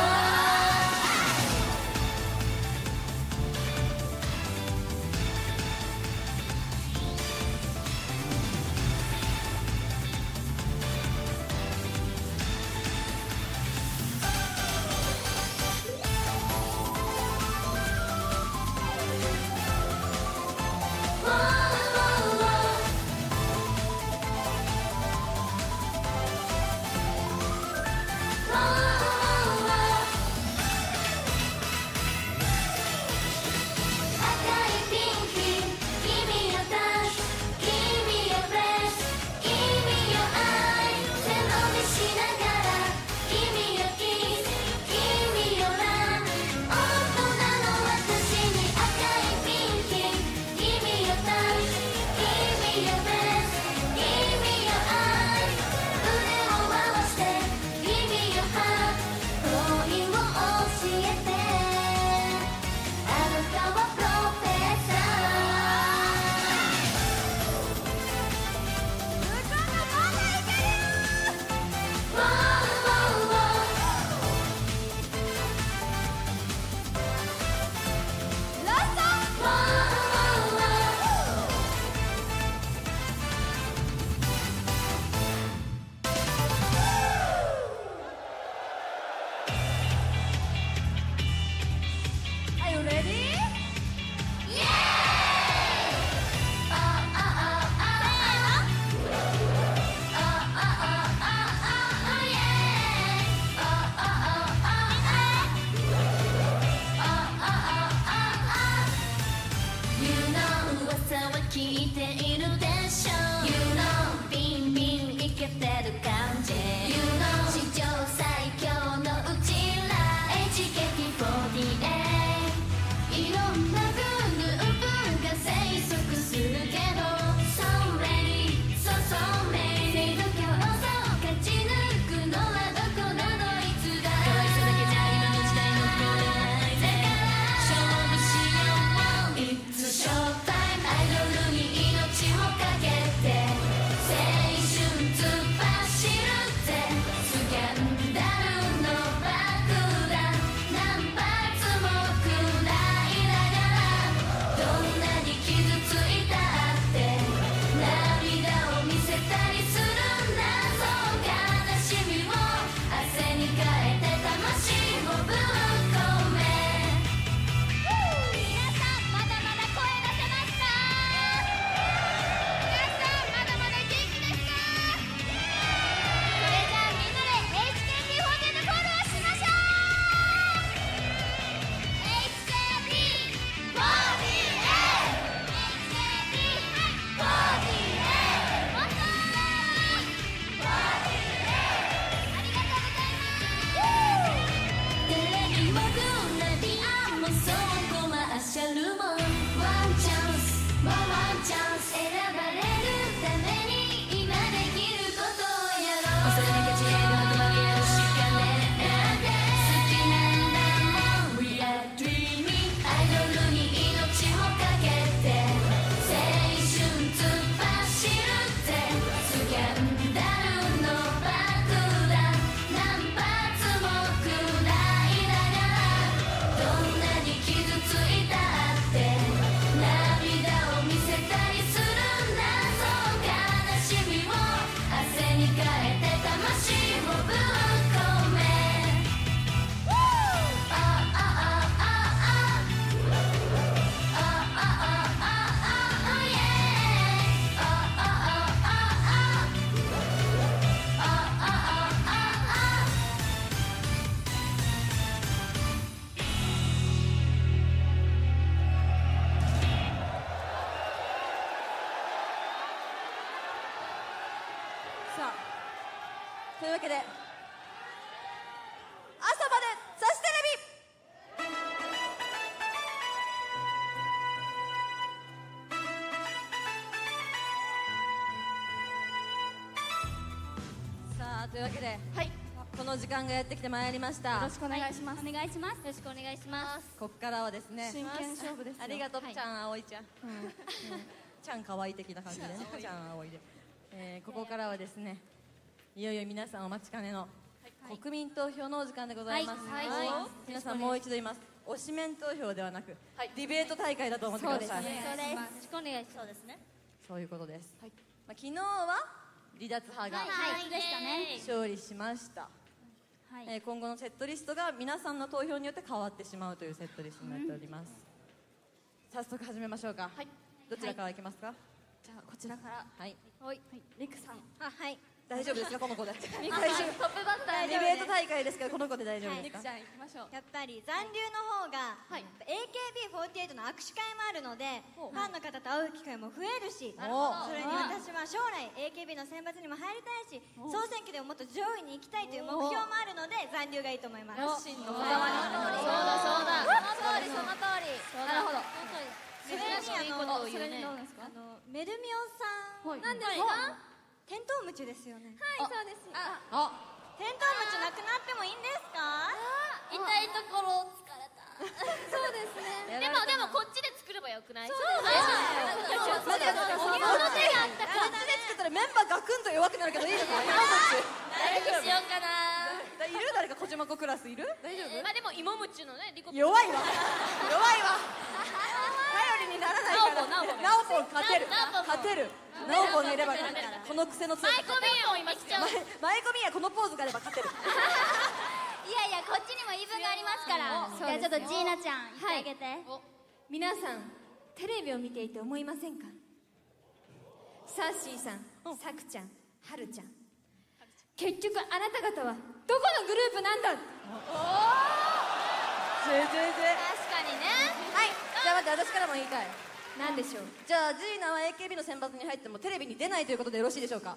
P: 聞いているでしょ You know ビンビンイケてる感じ You know 史上最強のうちら HKT48 いろんなグループが生息するけど So ready, so many 競争勝ち抜くのはどこなのいつだ可愛さだけじゃ今の時代のこれないぜ勝負しよう It's showtime アイドルに命をかけて青春突っ走るぜスキャンダルの爆弾何発も食らいながらどんなに傷ついたって涙を見せたりする謎悲しみを汗に変えて魂をぶっ込め皆さんまだまだ声出せますか皆さんまだまだ元気ですかそれじゃあみんなで HKT48 コールをしましょう HKT48 もっとテレビもグラビアもそうコマーシャルもワンチャンスもうワンチャンス選ばれるために今できることをやろう恐れなきゃ知恵が集まり合うしかねえ好きなんだもん We are dreaming アイドルに命をかけて青春突っ走るぜスキャンダルの爆弾何発も食らいながらどんなに傷ついたって涙を見せたりする謎悲しみを汗に変えて魂をぶっ込め
A: というわけで朝までさしテレビ。さあというわけで、この時間がやってきてまいりました。
O: よろしくお願いします。お願いします。よろしくお願いします。
A: ここからはですね、
O: 真剣勝負ですよ。
A: ありがとうちゃん、あおいちゃん、ちゃんかわい的な感じでね、ちゃんあおいで、ここからはですね、いよいよ皆さんお待ちかねの国民投票のお時間でございます。皆さんもう一度言います。推しメン投票ではなく、ディベート大会だと思ってください。
O: そうです。よろしくお願いします。そうですね。
A: そういうことです。昨日は離脱派が勝利しました。今後のセットリストが皆さんの投票によって変わってしまうというセットリストになっております。早速始めましょうか。どちらからいきますか。
O: じゃあこちらから。
A: はい。
O: ミクさん。
A: はい。大丈夫ですか、この子で。
O: ミクさんトップバッター
A: ディベート大会ですけど、この子で大丈夫ですか。
O: ミクちゃん行きましょう。
Q: やっぱり残留の方が AKB48 の握手会もあるので、ファンの方と会う機会も増えるし、それに私は将来 AKB の選抜にも入りたいし、総選挙でももっと上位に行きたいという目標もあるので残留がいいと思います。
O: 真のこだわり。そうだ。その通り。なるほど。
Q: それにメルミオさん、なんですか？テントウムチですよね。
O: はい、そうです。
Q: テントウムチなくなってもいいんですか？
O: 痛いところ疲れた。そうですね。でもこっちで作ればよくない？そうです。
A: こっちで作ったらメンバーガクンと弱くなるけどいいですか？
O: 誰にしようかな。
A: いる？誰か小島子クラスいる？大丈夫？
O: まあでも芋餅のね、リコ
A: 弱いわ。頼りにならないから。ナオポン勝てる。ナオポンがいればこの癖の強さ。
O: マイコミーを今来ちゃう。
A: マイコミーはこのポーズがあれば勝てる。
Q: いやいや、こっちにも言い分がありますから。じゃあちょっとジーナちゃん言ってあげて。
N: 皆さんテレビを見ていて思いませんか？サッシーさん、サクちゃん、ハルちゃん、結局あなた方はどこのグループなんだ。
A: 確か
N: にね。
A: はい、じゃあ待って、私からも言いたい。
N: なんでしょう。
A: じゃあジーナは AKB の選抜に入ってもテレビに出ないということでよろしいでしょうか。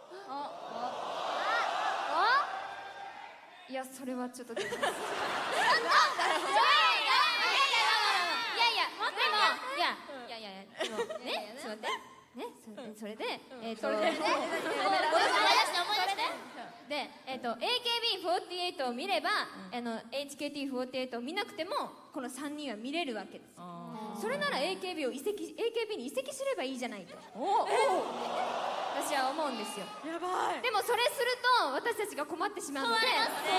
N: いや、それはちょっと
O: なんだよ。いやでもね、ちょっと待ってね、それででAKB48 を見ればHKT48 を見なくてもこの3人は見れるわけです。それなら AKB に移籍すればいいじゃないと私は思うんですよ。
A: やばい。
O: でもそれすると私たちが困ってしまうので、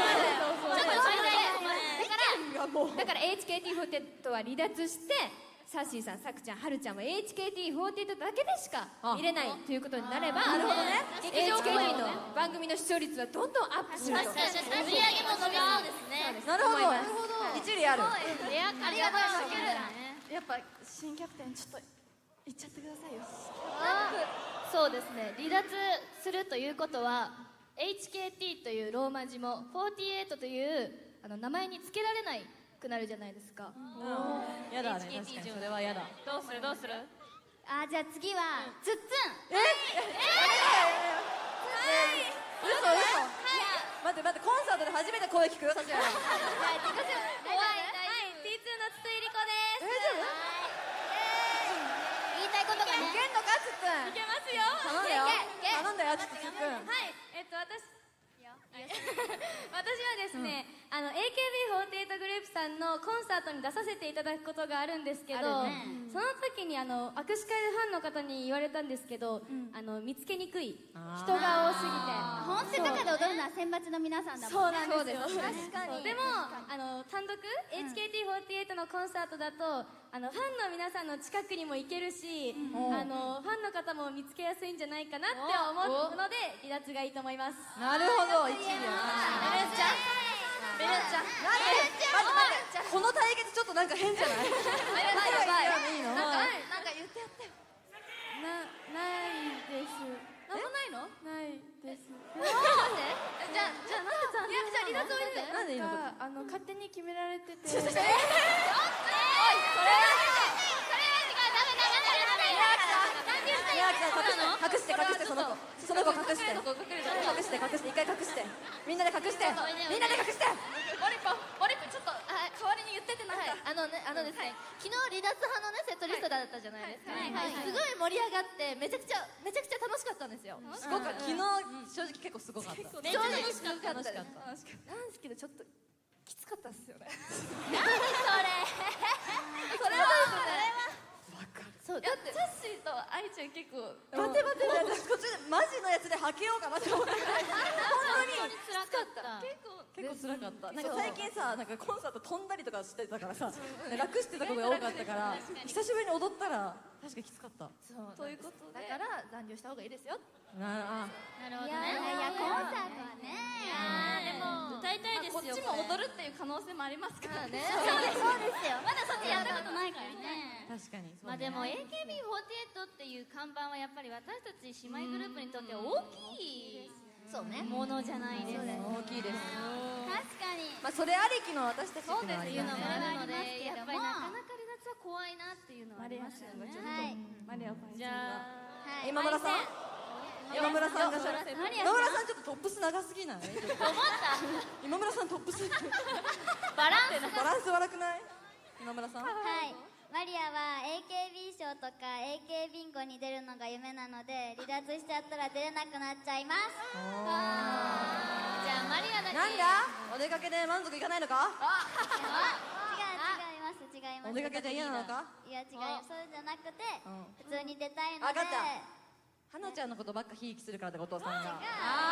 O: だから HKT48 は離脱してサッシーさん、サクちゃん、ハルちゃんは HKT48 だけでしか見れないということになれば、
A: なるほどね、
O: HKT の番組の視聴率はどんどんアップすると。売り上げも伸びそうですね。
A: なるほど、一理ある。
O: ありがとうございます。
K: やっぱ新キャプテンちょっと言っちゃってくださいよ。
S: そうですね、離脱するということは HKT というローマ字も48という名前につけられないくなるじゃないですか。
A: やだね、確かにそれはやだ。
O: どうする
Q: じゃあ次はツッツン。
A: 待って、コンサートで初めて声聞くよ、確かに。
Q: はい、T2 の筒井理子です。言いたいことがね。
A: いけんのか、ツッツン。
Q: いけますよ。
A: 頼んだよ、ツッツン。
Q: はい、私はですね、AKB48 グループさんのコンサートに出させていただくことがあるんですけど、その時に握手会でファンの方に言われたんですけど、見つけにくい、人が多すぎて。
R: 本戦とかで踊るのは選抜の皆さんだもんね。
Q: そうなんですよ。確かに。でも単独 HKT48 のコンサートだとファンの皆さんの近くにも行けるし、ファンの方も見つけやすいんじゃないかなって思うので離脱がいいと思います。
A: なるほど、一理だな。ベルちゃん、待って、この対決ちょっとなんか変じゃない？いいの？なんか言ってやってよ。
K: ないです。
Q: なんもないの？
K: ないです。
Q: なんで？じゃあなんでさん。じゃあ離脱を言って。
A: なんでいいの？
K: 勝手に決められてて。
Q: おい、それは違う。
A: 隠してその子隠して隠して、一回隠して、みんなで隠して、みんなで隠して。
O: ボリポちょっと代わりに言っててなんか
S: ですね、昨日離脱派のねセットリストだったじゃないですか。すごい盛り上がってめちゃくちゃ楽しかったんですよ。
A: すごかった。昨日正直結構すごかった。
S: めっちゃ楽しかった。
A: 楽しかった。
S: なんですけどちょっときつかったっすよね。
O: 何それは
S: そう
O: だってサッシーと愛ちゃん結構
A: バテバテで、私こっちでマジのやつで吐けようかなって思って。本当に
S: 辛かった。
A: 結構辛かった。なんか最近さ、なんかコンサート飛んだりとかしてたからさ、楽してたことが多かったから、久しぶりに踊ったら確かにきつかった。
S: そうということで、だから残業した方がいいですよ。
A: な
S: るほどね。
Q: いやコンサートはね、
O: でも歌いたいですよ。こっちも踊るっていう可能性もありますからね。
Q: そうですよ。
O: まだそっちやったことないからね。
A: 確かに。
O: まあでも AKB48 っていう看板はやっぱり私たち姉妹グループにとって大きいものじゃないですか。
A: 大きいです。
O: 確かに。
A: まあそれありきの私たちっていうのも
O: あるので、やっぱりなかなか離脱は怖いなっていうのはありますよね。
A: マリアパイ
O: じゃあ
A: 今村さん今村さんが今村さんちょっとトップス長すぎない？今村さんトップス
O: バラ
A: ンス悪くない？今村さん。
Q: はい。マリアは AKB 賞とか AK ビンゴに出るのが夢なので、離脱しちゃったら出れなくなっちゃいます。
O: じゃあマリアだけ。
A: なんだ？お出かけで満足いかないのか？
Q: 違います。
A: お出かけで嫌なのか？
Q: いや違う、そうじゃなくて普通に出たいので。
A: 分かった。花ちゃんのことばっかひいきするからだ、お父さんが。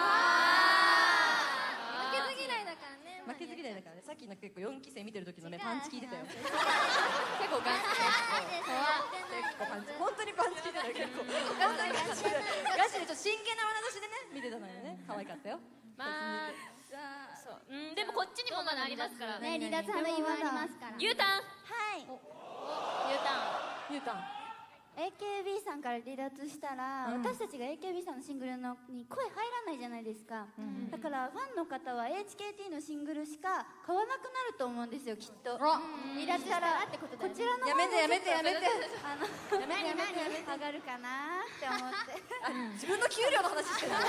Q: 負けず嫌いだからね。
A: 負けず嫌いだからね。さっきの結構4期生見てる時のね、パンチ効いてたよ。結構ガチ。結構パンチ。本当にパンチ効いてたよ。結構ガチでちょっと真剣な眼差しでね見てたのよね。可愛かったよ。
O: まあそう。でもこっちにもまだありますから
Q: ね。離脱派の言い分ありますから。
O: ゆうたん。
Q: はい。
A: ゆうたん。
Q: AKB さんから離脱したら、私たちが AKB さんのシングルのに声入らないじゃないですか。だからファンの方は HKT のシングルしか買わなくなると思うんですよ、きっと。離脱したらこちらの
A: やめて
Q: 上がるかなって思って
A: 自分の給料の話してる。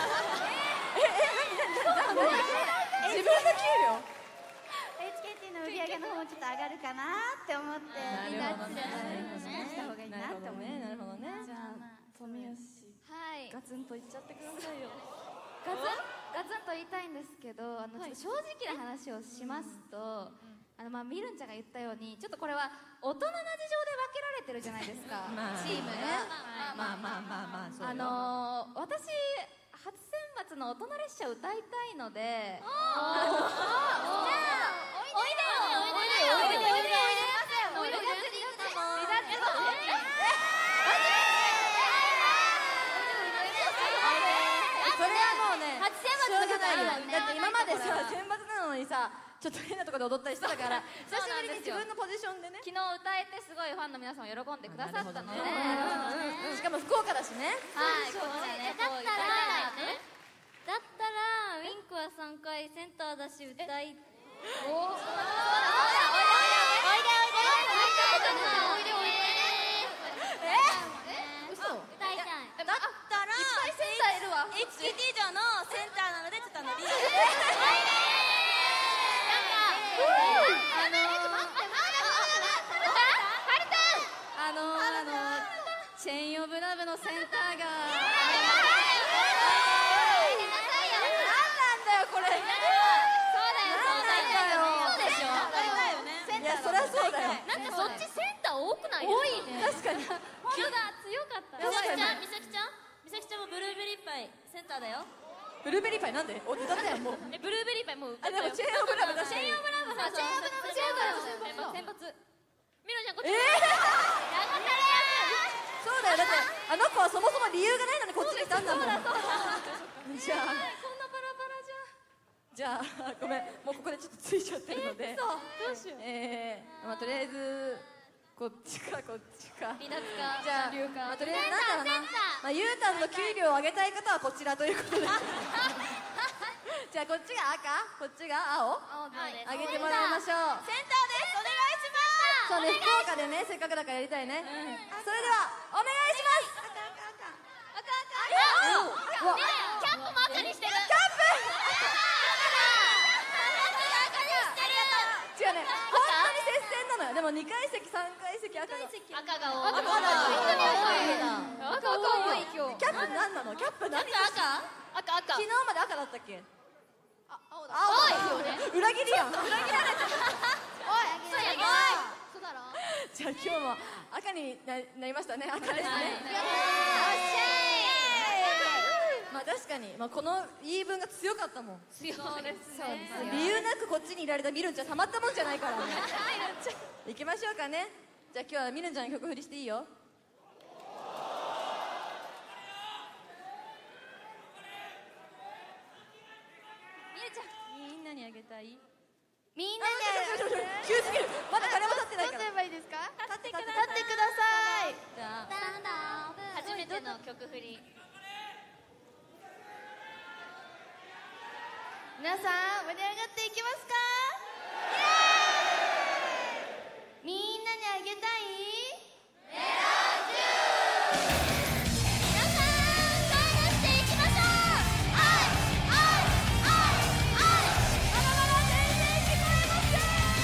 A: 自分の給料
Q: HKT の売り上げの方もちょっと上がるかなって思って離脱した方がいいなって思います。
A: なるほどね。
S: じゃあ富吉、ガツンと言っちゃってくださいよ。
Q: ガツンと言いたいんですけど、ちょっと正直な話をしますと、みるんちゃんが言ったように、ちょっとこれは大人な事情で分けられてるじゃないですか、チームね。私初選抜の大人列車歌いたいので、じゃあおいでよ。
A: それはもうね、初選抜じゃないよ。だって今までさ、選抜なのにさ、ちょっと変なところで踊ったりしてたから、久しぶりに自分のポジションでね。
Q: 昨日歌えてすごいファンの皆さん喜んでくださったので、
A: しかも福岡だしね。
Q: はい、こっちでね、だったらウィンクは3回センターだし歌い。おい嘘。歌いたい。だったらいっぱいセンターいるわ。HKT 上のセンターなのでちょっとリーダチェインオブラブのセンターがなんなんだよこれ。そうでしょ。いやそりゃそうだよ。
O: なんかそっちセンター多くない？
Q: 多いね。
A: 確かに。
Q: 本当だ、強かった。
O: 美咲ちゃんもブルーベリーパイセンターだよ。
A: ブルーベリーパイなんで？歌ったやんもう。
O: ブルーベリーパイもう歌ったよ。
A: でもチェーンオブラブだし。
O: チェーンオブラブ先発。ミロちゃんこっち。
A: そうだよ。だってあの子はそもそも理由がないのにこっちにいたんだもん。じゃあ
Q: こんなバラバラ
A: じゃあごめん、もうここでちょっとついちゃってるので。
Q: どうしよう。
A: とりあえずこっちかこっちか。
Q: 離脱か。
A: じゃあとりあえずなんだろうな。ゆうたんの給料を上げたい方はこちらということで。じゃあこっちが赤、こっちが青。上げてもらいましょう。
Q: センターです。お願いします。
A: そうね、福岡でね、せっかくだからやりたいね。それではお願いします。
O: キャップも赤にしてる。
A: キャップ席3階席赤が
S: が多い。
A: 赤が多い今日。キャップ何なの？キャップ何？
S: 赤。
A: 昨日まで赤だったっけ？
S: 青だ。
A: 青だ。裏切りやん。裏切られた。
S: おい、そうだろ。
A: じゃあ今日も赤になりましたね。赤ですね。まあ確かに、まあこの言い分が強かったもん。
S: 強いですね。
A: 理由なくこっちにいられたみるんちゃんたまったもんじゃないからね。行きましょうかね。じゃあ今日はみるんちゃん曲振りしていいよ。
O: みるちゃん、みんなにあげたい。
S: みんなに
A: 急すぎる。まだ誰も立ってないから。
S: どうすればいいですか？
A: 立ってくだ
S: さい。
A: じゃあ
S: 初めての曲振り。皆さん盛り上がっていきますか？みんなにあげたいメロンジュース。皆さん声出していきましょう。まだまだ全然聞こえませ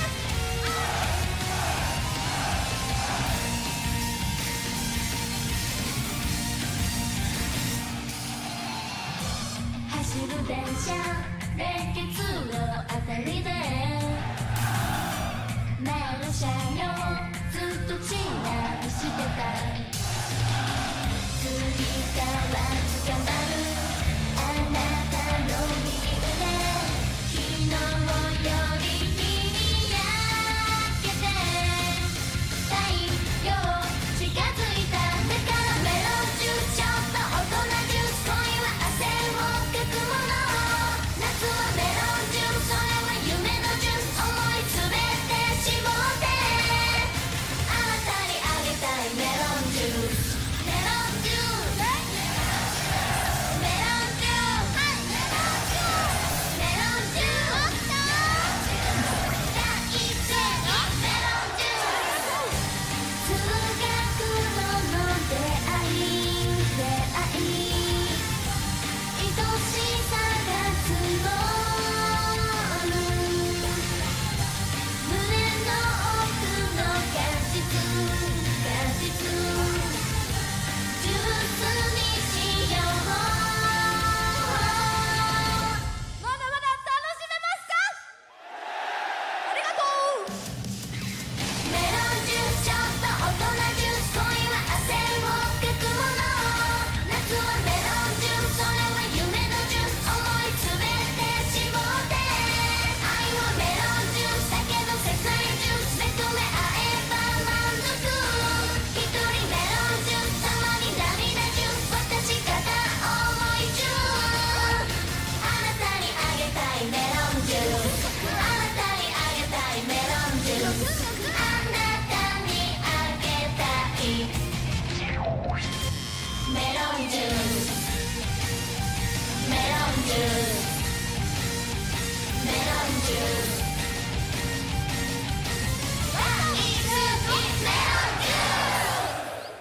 P: ん。走る電車連結のあたりで前の車両ずっとチラ見してた。次から捕まるあなたの右腕、昨日より日に焼けて太陽近づいた。だからメロンジュース、ちょっと大人ジュース、恋は汗をかくもの。夏はメロンジュース、それは夢のジュース、思いつべて絞ってあなたにあげたいメロンジュース。メロンジュース、メロンジュース、メロンジュース、大好きメロンジュース。通学路の出会い愛しさが募る胸の奥の果実ジュースにしよう。
A: まだまだ楽しめますか？ありがとう。
P: メロンジュース、ちょっと大人ジュース、恋は汗をかくもの。夏はメロンジュース、それは夢のジュース、思いつべて絞って愛はメロンジュースだけど切ないジュース、認め合えば満足。一人メロンジュース、たまに涙ジュース、私片思いジュース。あなたにあげたいメロンジュース、あなたにあげたいメロンジュース、あなたにあげたいメロンジュース、メロンジュース、メロンジュース、大好きメロンジュース。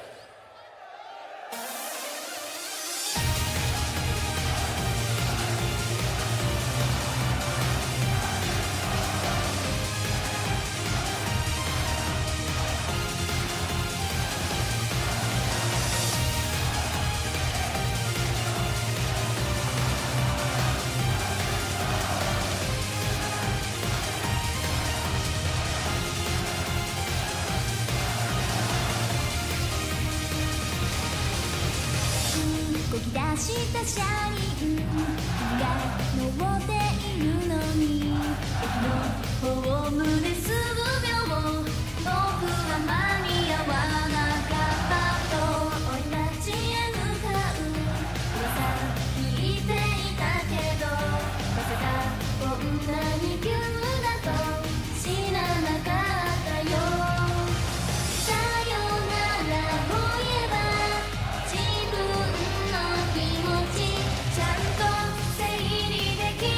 P: 動き出した車輪が乗っているのに、駅のホームで数秒僕は間に合わなかったと追い町へ向かう噂聞いていたけど、まさかこんなに急だと知らなかったよ。さよならを言えば自分の気持ちちゃんと整理できる。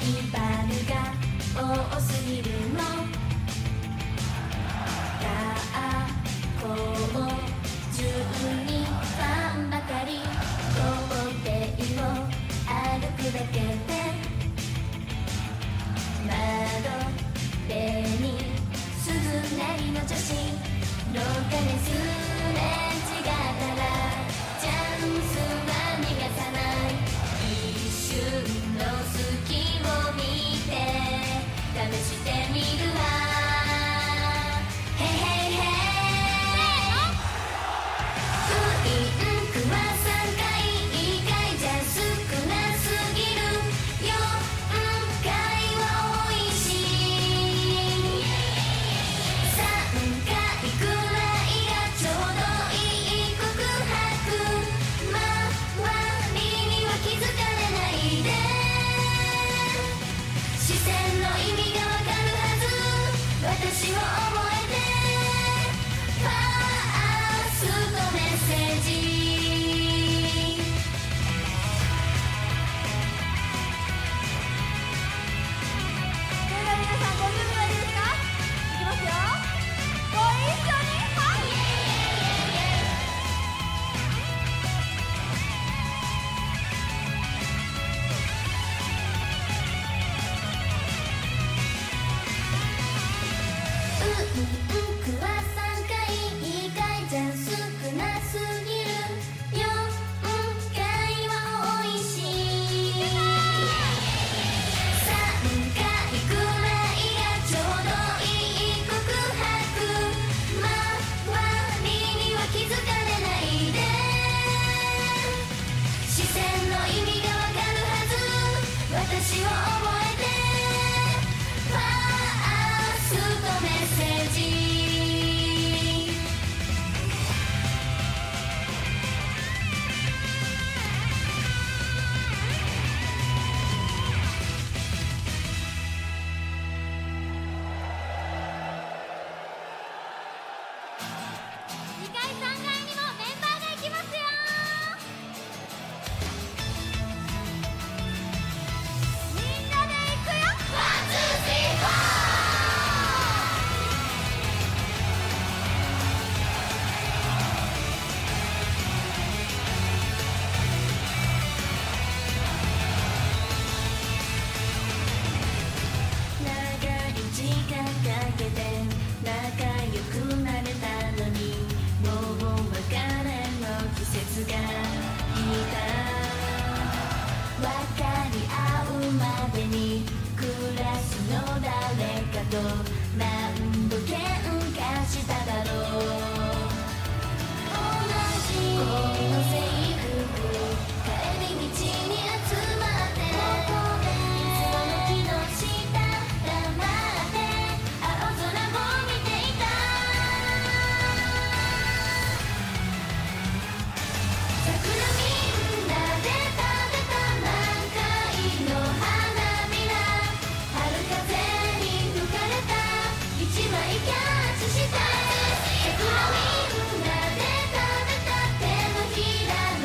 P: イバルが多すぎるの。学校中にファンばかり、校庭を歩くだけで窓辺に鈴なりの女子、廊下ですれ違ったらチャンスは逃がさない。一瞬の隙を見て試してみるわ。へへへウインクは3回、1回じゃ少なすぎる。4回は多いし、3回くらいがちょうどいい告白。周りには気づかれないで、視線の意味がわかるはず。私を覚えて、ファーストメッセージ。それでは皆さんご準備はいいですか？いきますよ。ご一緒にはい。ウインクは3回、2回じゃ少なすぎる。4回は多いし、3回くらいがちょうどいい告白。周りには気づかれないで、視線の意味がわかるはず。私を覚えて、ファーストメッセージ。2階3階にもメンバーが行きますよ。みんなで行くよ。1、2、3、4。長い時間かけて仲良くなれたのに、もう別れの季節が来た。分かり合うまでにクラスの誰かと何度喧嘩しただろう。同じ恋の制服、帰り道に集まって、いつもの木の下黙って青空を見ていた。桜みんなで食べた満開の花びら、春風に吹かれた一枚キャッチした。桜みんなで食べた手のひら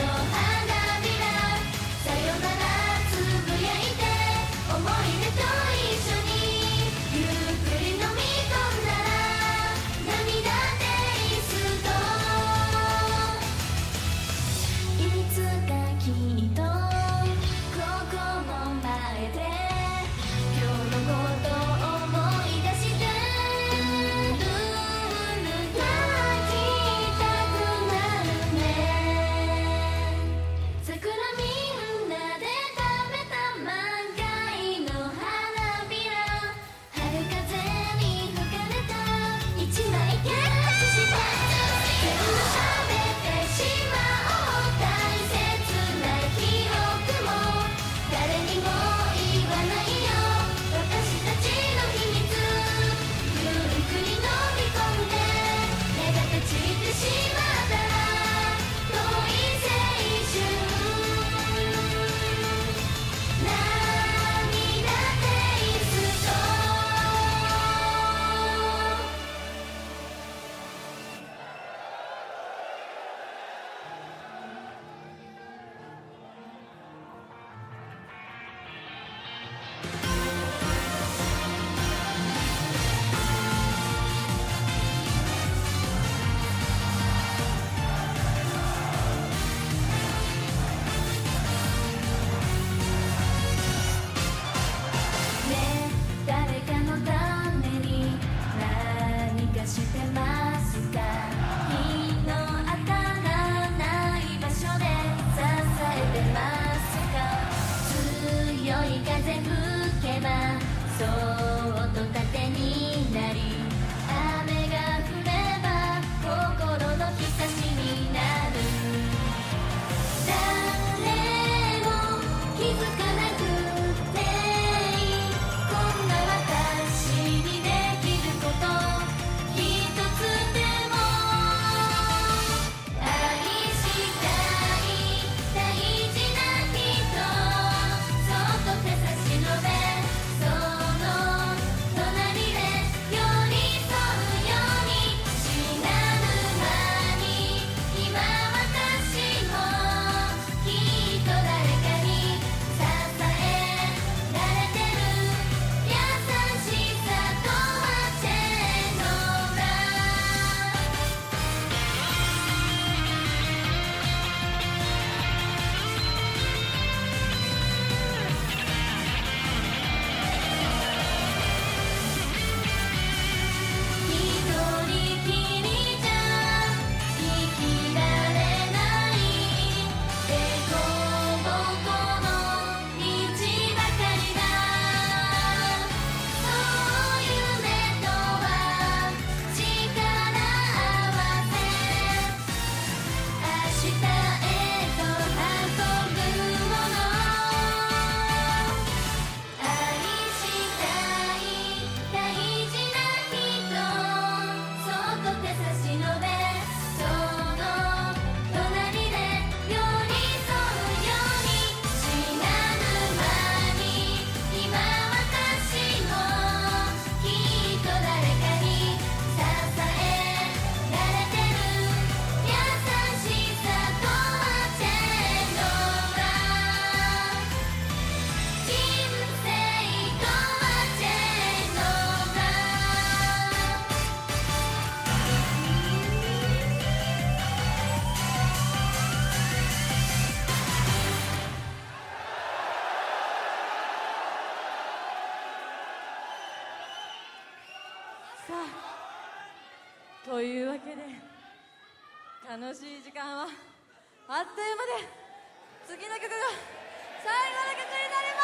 N: さあ、というわけで楽しい時間はあっという間で、次の曲が最後の曲になります。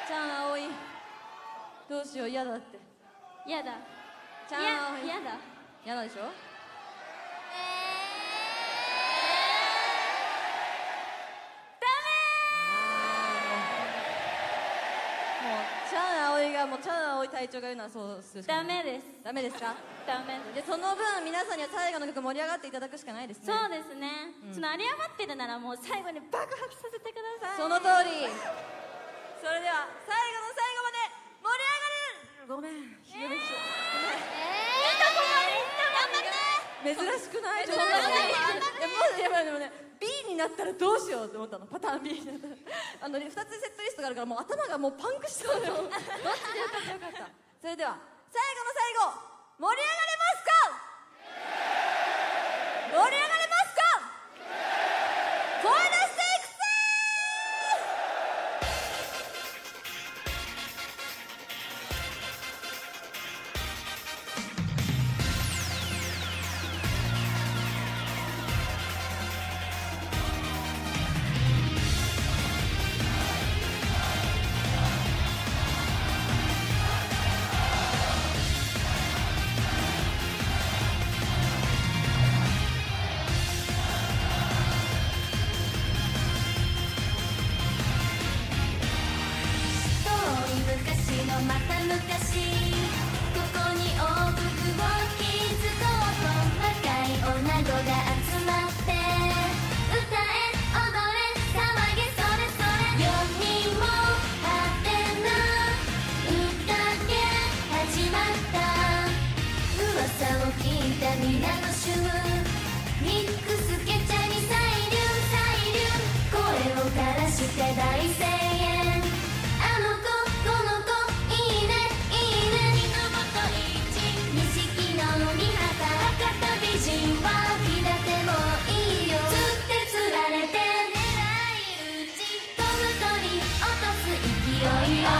N: ちゃんあおい、どうしよう、嫌だって。
S: 嫌だ。
N: ちゃんあおい、
S: 嫌だ。
N: 嫌だでしょ。チャンあおいが、もうチャンあおい隊長が言うのはそうするしかない。
S: ダメです。
N: ダメですか。
S: ダメです。
N: で、その分皆さんには最後の曲盛り上がっていただくしかないですね。
S: そうですね、その有り余ってるならもう最後に爆発させてください。
N: その通り。それでは最後の最後まで盛り上がる。ごめん、ひげめきちゃう。珍しくない。珍しくない。やばい。でもね、B になったらどうしようって思ったの。パターン B になったら2つセットリストがあるから、もう頭がもうパンクしそうだよ。どっちでよかったよかった。それでは最後の最後、盛り上がれますか。盛り上がれますか。声出していくぞ。
P: また昔、ここに王国を築こうと若い女子が集まって歌え踊れ騒げ、それそれ世にも果てな歌で始まった。噂を聞いた皆の衆、ミックスケチャにサイリュウサイリュウ、声を枯らして大声援。あの子この子いいねいいね、日の本一錦の御旗、博多美人は気立てもいいよ。釣って釣られて狙い撃ち、飛ぶ鳥落とす勢い、おい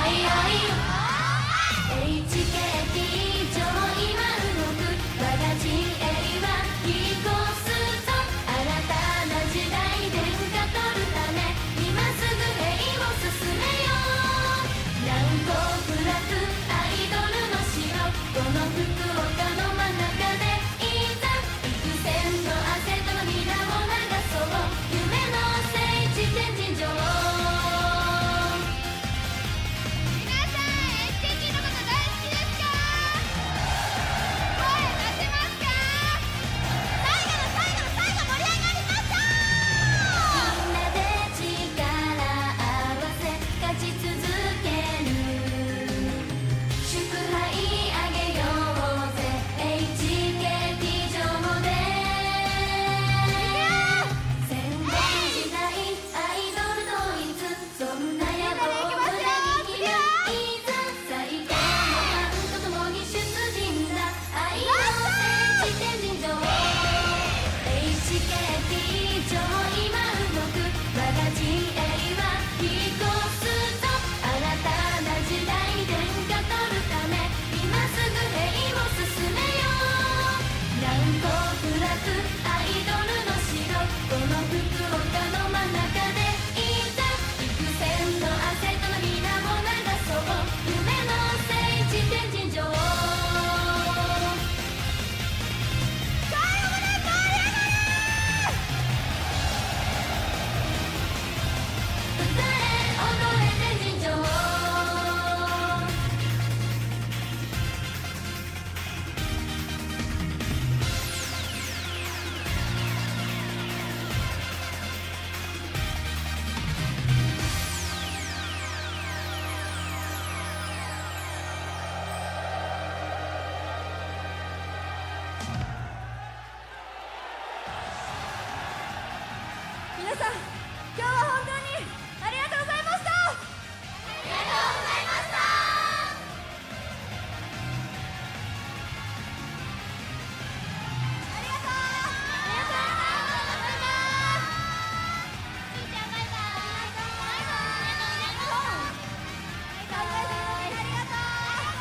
P: おい HKT 上今動く我が陣営は飛行するぞ。新たな時代天下取るため今すぐ兵を進めよう。難攻不落アイドルの城、この福岡の真ん中でいざ幾千の汗と涙を流そう。夢の聖地天神城。皆さん HKT のこと大好きですか。声出せますか。最後の最後の最後盛り上がりましょう。みんなで力合わせ勝ち続ける。祝杯あげようぜ HKT 上で。戦国時代アイドル統一、そんな野望を胸に秘め、いざ最高のファンと共に出陣だ。愛の聖地天神城。HKT 上今動く我が陣営は飛行するぞ。新たな時代天下取るため今すぐ兵を進めよう。難攻不落アイドルの城、この福岡の真ん中でいざ幾千の汗と涙を流そう。夢の聖地天神城。最後まで盛り上がれ。歌え踊れ天神城。
N: 皆さん、今日は本当にありがとうございました。ありがとうございました。ありがとう。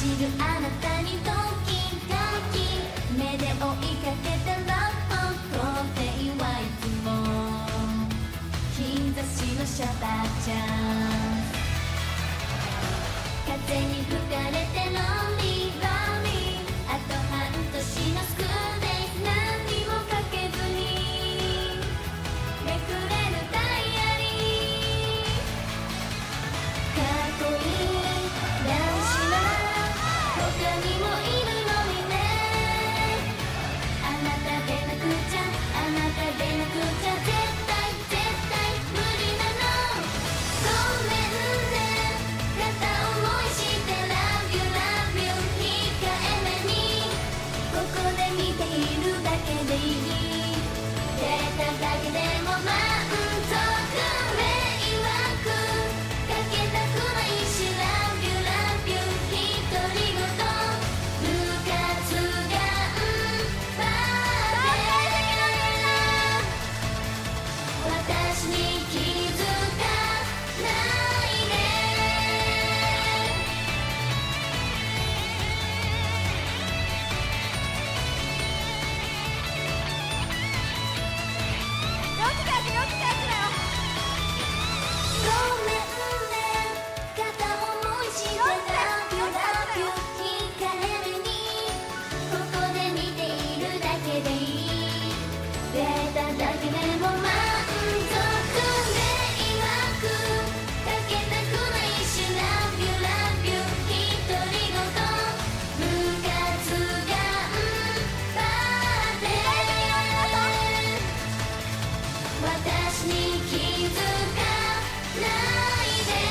P: るあなたにドキドキ目で追いかけたら本当ではいつも日差しのシャバちゃん風に吹かれてロンリーロンリーあと半年のスクールデイズ何もかけずにめくれるダイアリーかっこいい男子は他にもいるのにねあなたでなくちゃあなたでなくちゃ絶対無理なのごめんね片思いして Love you love you 控えめにここで見ているだけでいい出ただけでも満足迷惑かけたくないし Love you love you 独り言部活がバーで私に気づかないでごめんね片思いして Love you love you 控えめにここで見ているだけでいい出ただけでも満足迷惑かけたくないし Love you love you 独り言部活がバーで私に気づかないで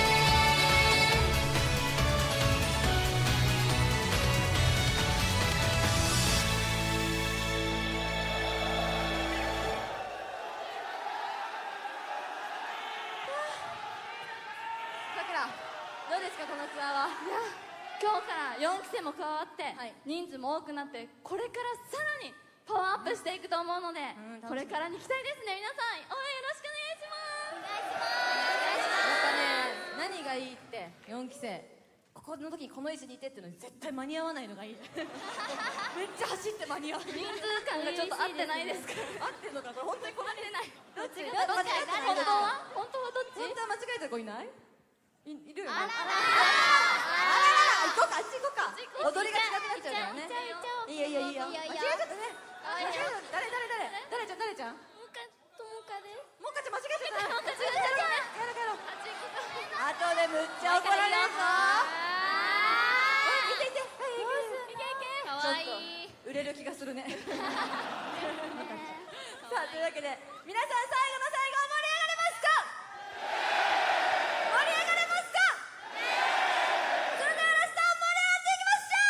N: さくらどうですかこのツアーは。いや今日から4期生も加わって、人数も多くなってこれからさらにパワーアップしていくと思うので、これからに期待ですね。皆さん応援よろしくお願いします。やっぱね何がいいって4期生ここの時にこの位置にいてっていうのに絶対間に合わないのがいいめっちゃ走って間に合う人数感がちょっと合ってないですから合ってんのかこれ本当にこなれてないどっちが間違えてない本当はどっち本当は間違えた子いないいるよねあら行こうかあっち行こうか踊りが違くなっちゃうからねいいよ間違えちゃったね誰ちゃんもかちゃん間違えちゃったやろあとでむっちゃ怒られるぞいてかわいい売れる気がするねさあというわけで皆さん最後の最後盛り上がれますか盛り上がれますかそれではラスト盛り上がっていきましょ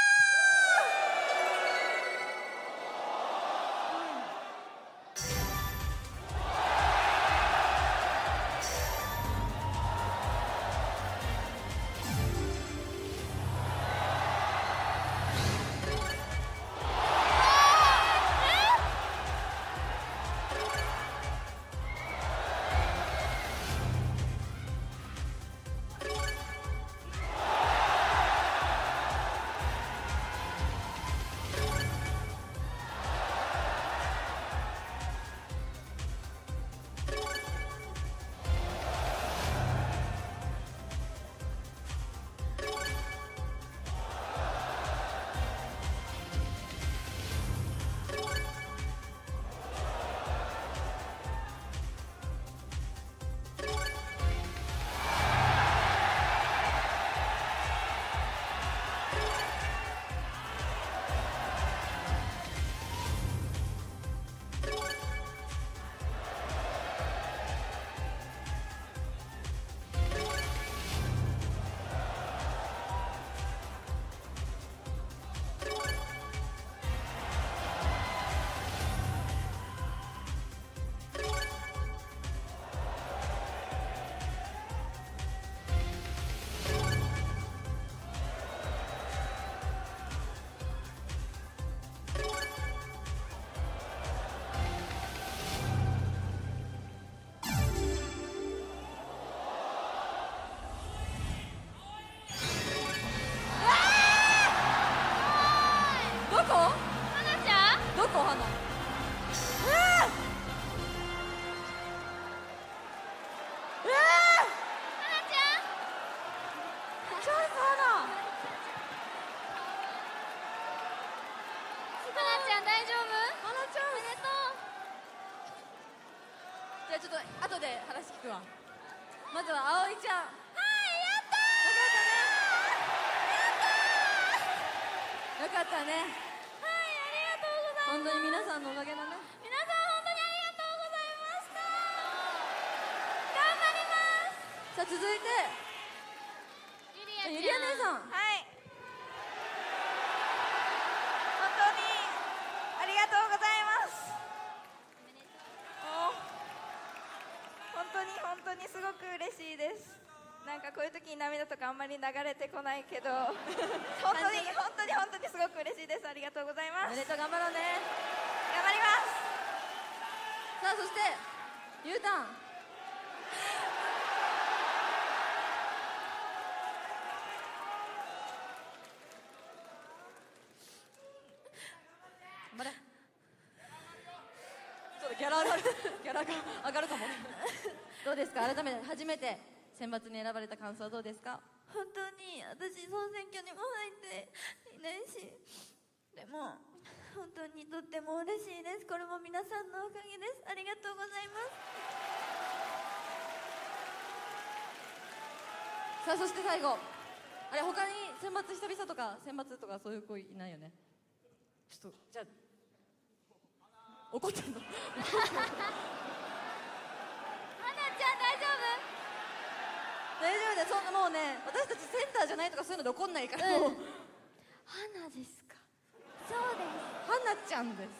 A: ちょっと後で話聞くわ。まずは葵ちゃん。はい、やったー。よかったね。はい、ありがとうございます。本当に皆さんのおかげだね。
Q: 皆さん本当にありがとうございました。頑張ります。
A: さあ続いてゆりや姉さん。
Q: はい、本当にありがとうございます。もう本当にすごく嬉しいです。なんかこういう時に涙とかあんまり流れてこないけど本当にすごく嬉しいです。ありがとうございます。
A: おめでとう、頑張ろうね。
Q: 頑張ります。
A: さあそしてゆうたん。頑張れ。ちょっとギャラが上がるかも。どうですか、改めて初めて選抜に選ばれた感想はどうですか？
Q: 本当に私総選挙にも入っていないし、でも本当にとっても嬉しいです。これも皆さんのおかげです。ありがとうございます。
A: さあそして最後、あれ他に選抜久々とか選抜とかそういう子いないよね。ちょっとじゃあ怒ってんの？はなちゃん
Q: 大丈夫？
A: 大丈夫だよ。そんなもうね、私たちセンターじゃないとかそういうので怒んないから。もう
Q: 花ですか？そうです。
A: 花ちゃんです。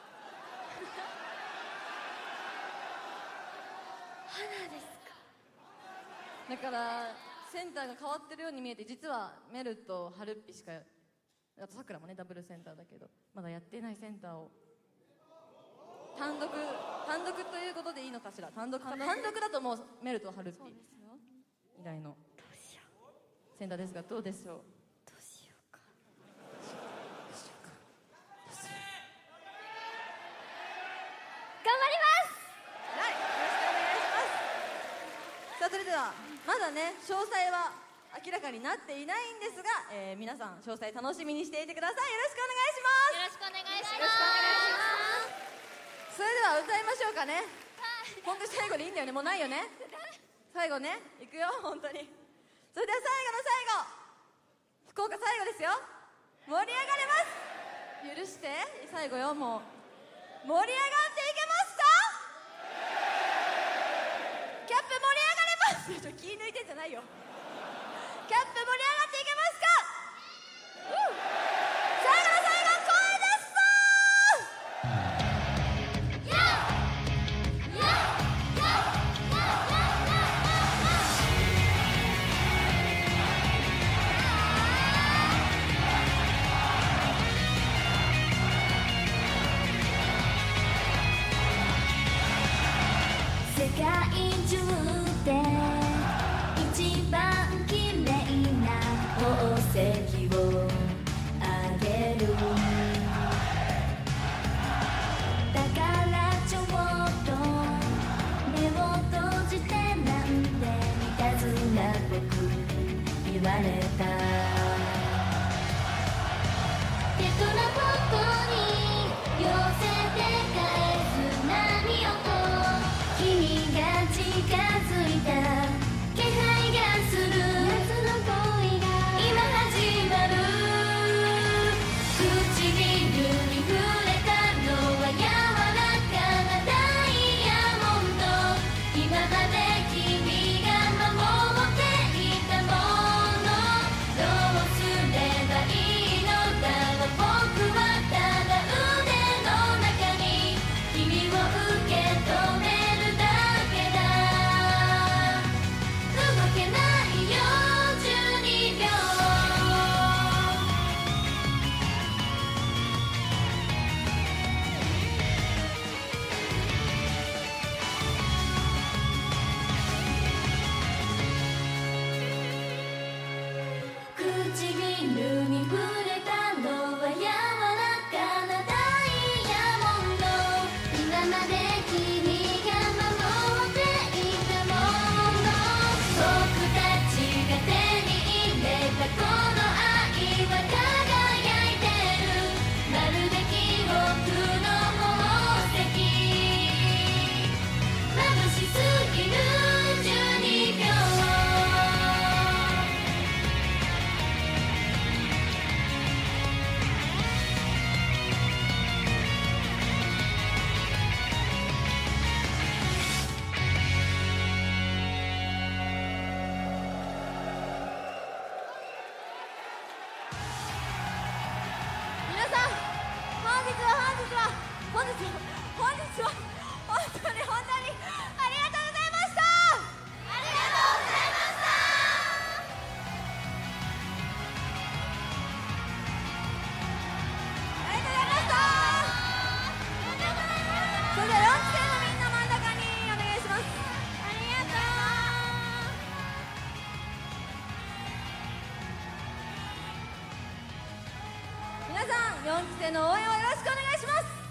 Q: 花ですか？
A: だからセンターが変わってるように見えて、実はメルとハルッピしか、あとさくらもねダブルセンターだけどまだやっていないセンターを単独ということでいいのかしら。単独だともうメルとハルッピ以外のセンターですが、どうでしょう？
Q: どうしようか。頑張ります。
A: はい、よろしくお願いします。さあそれではまだね詳細は明らかになっていないんですが、皆さん詳細楽しみにしていてください。よろしくお願いします。
Q: よろしくお願いします。
A: それでは歌いましょうかね。本当に最後でいいんだよね。もうないよね。最後ね、いくよ本当に。それでは最後の最後、福岡最後ですよ。盛り上がれます。許して最後よ。もう盛り上がっていけますか？キャップ盛り上がれます。ちょっと気抜いてんじゃないよ。キャップ盛り上がっていけますか？最後の最後、声出すぞー。やっやっ
P: 世界中で一番綺麗な宝石をあげる。だからちょっと目を閉じてなんていたずら僕言われた。手との方向に寄せて返す波音。君が近づいた気配がする。夏の恋が今始まる。唇に触れたのは柔らかなダイヤモンド。今まで君が守っていたもの。どう
N: 本日は本当にありがとうございました。ありがとうございました。ありがとうございました。それでは4期生のみんな真ん中にお願いします。ありがとう。皆さん4期生の応援をよろしくお願いします。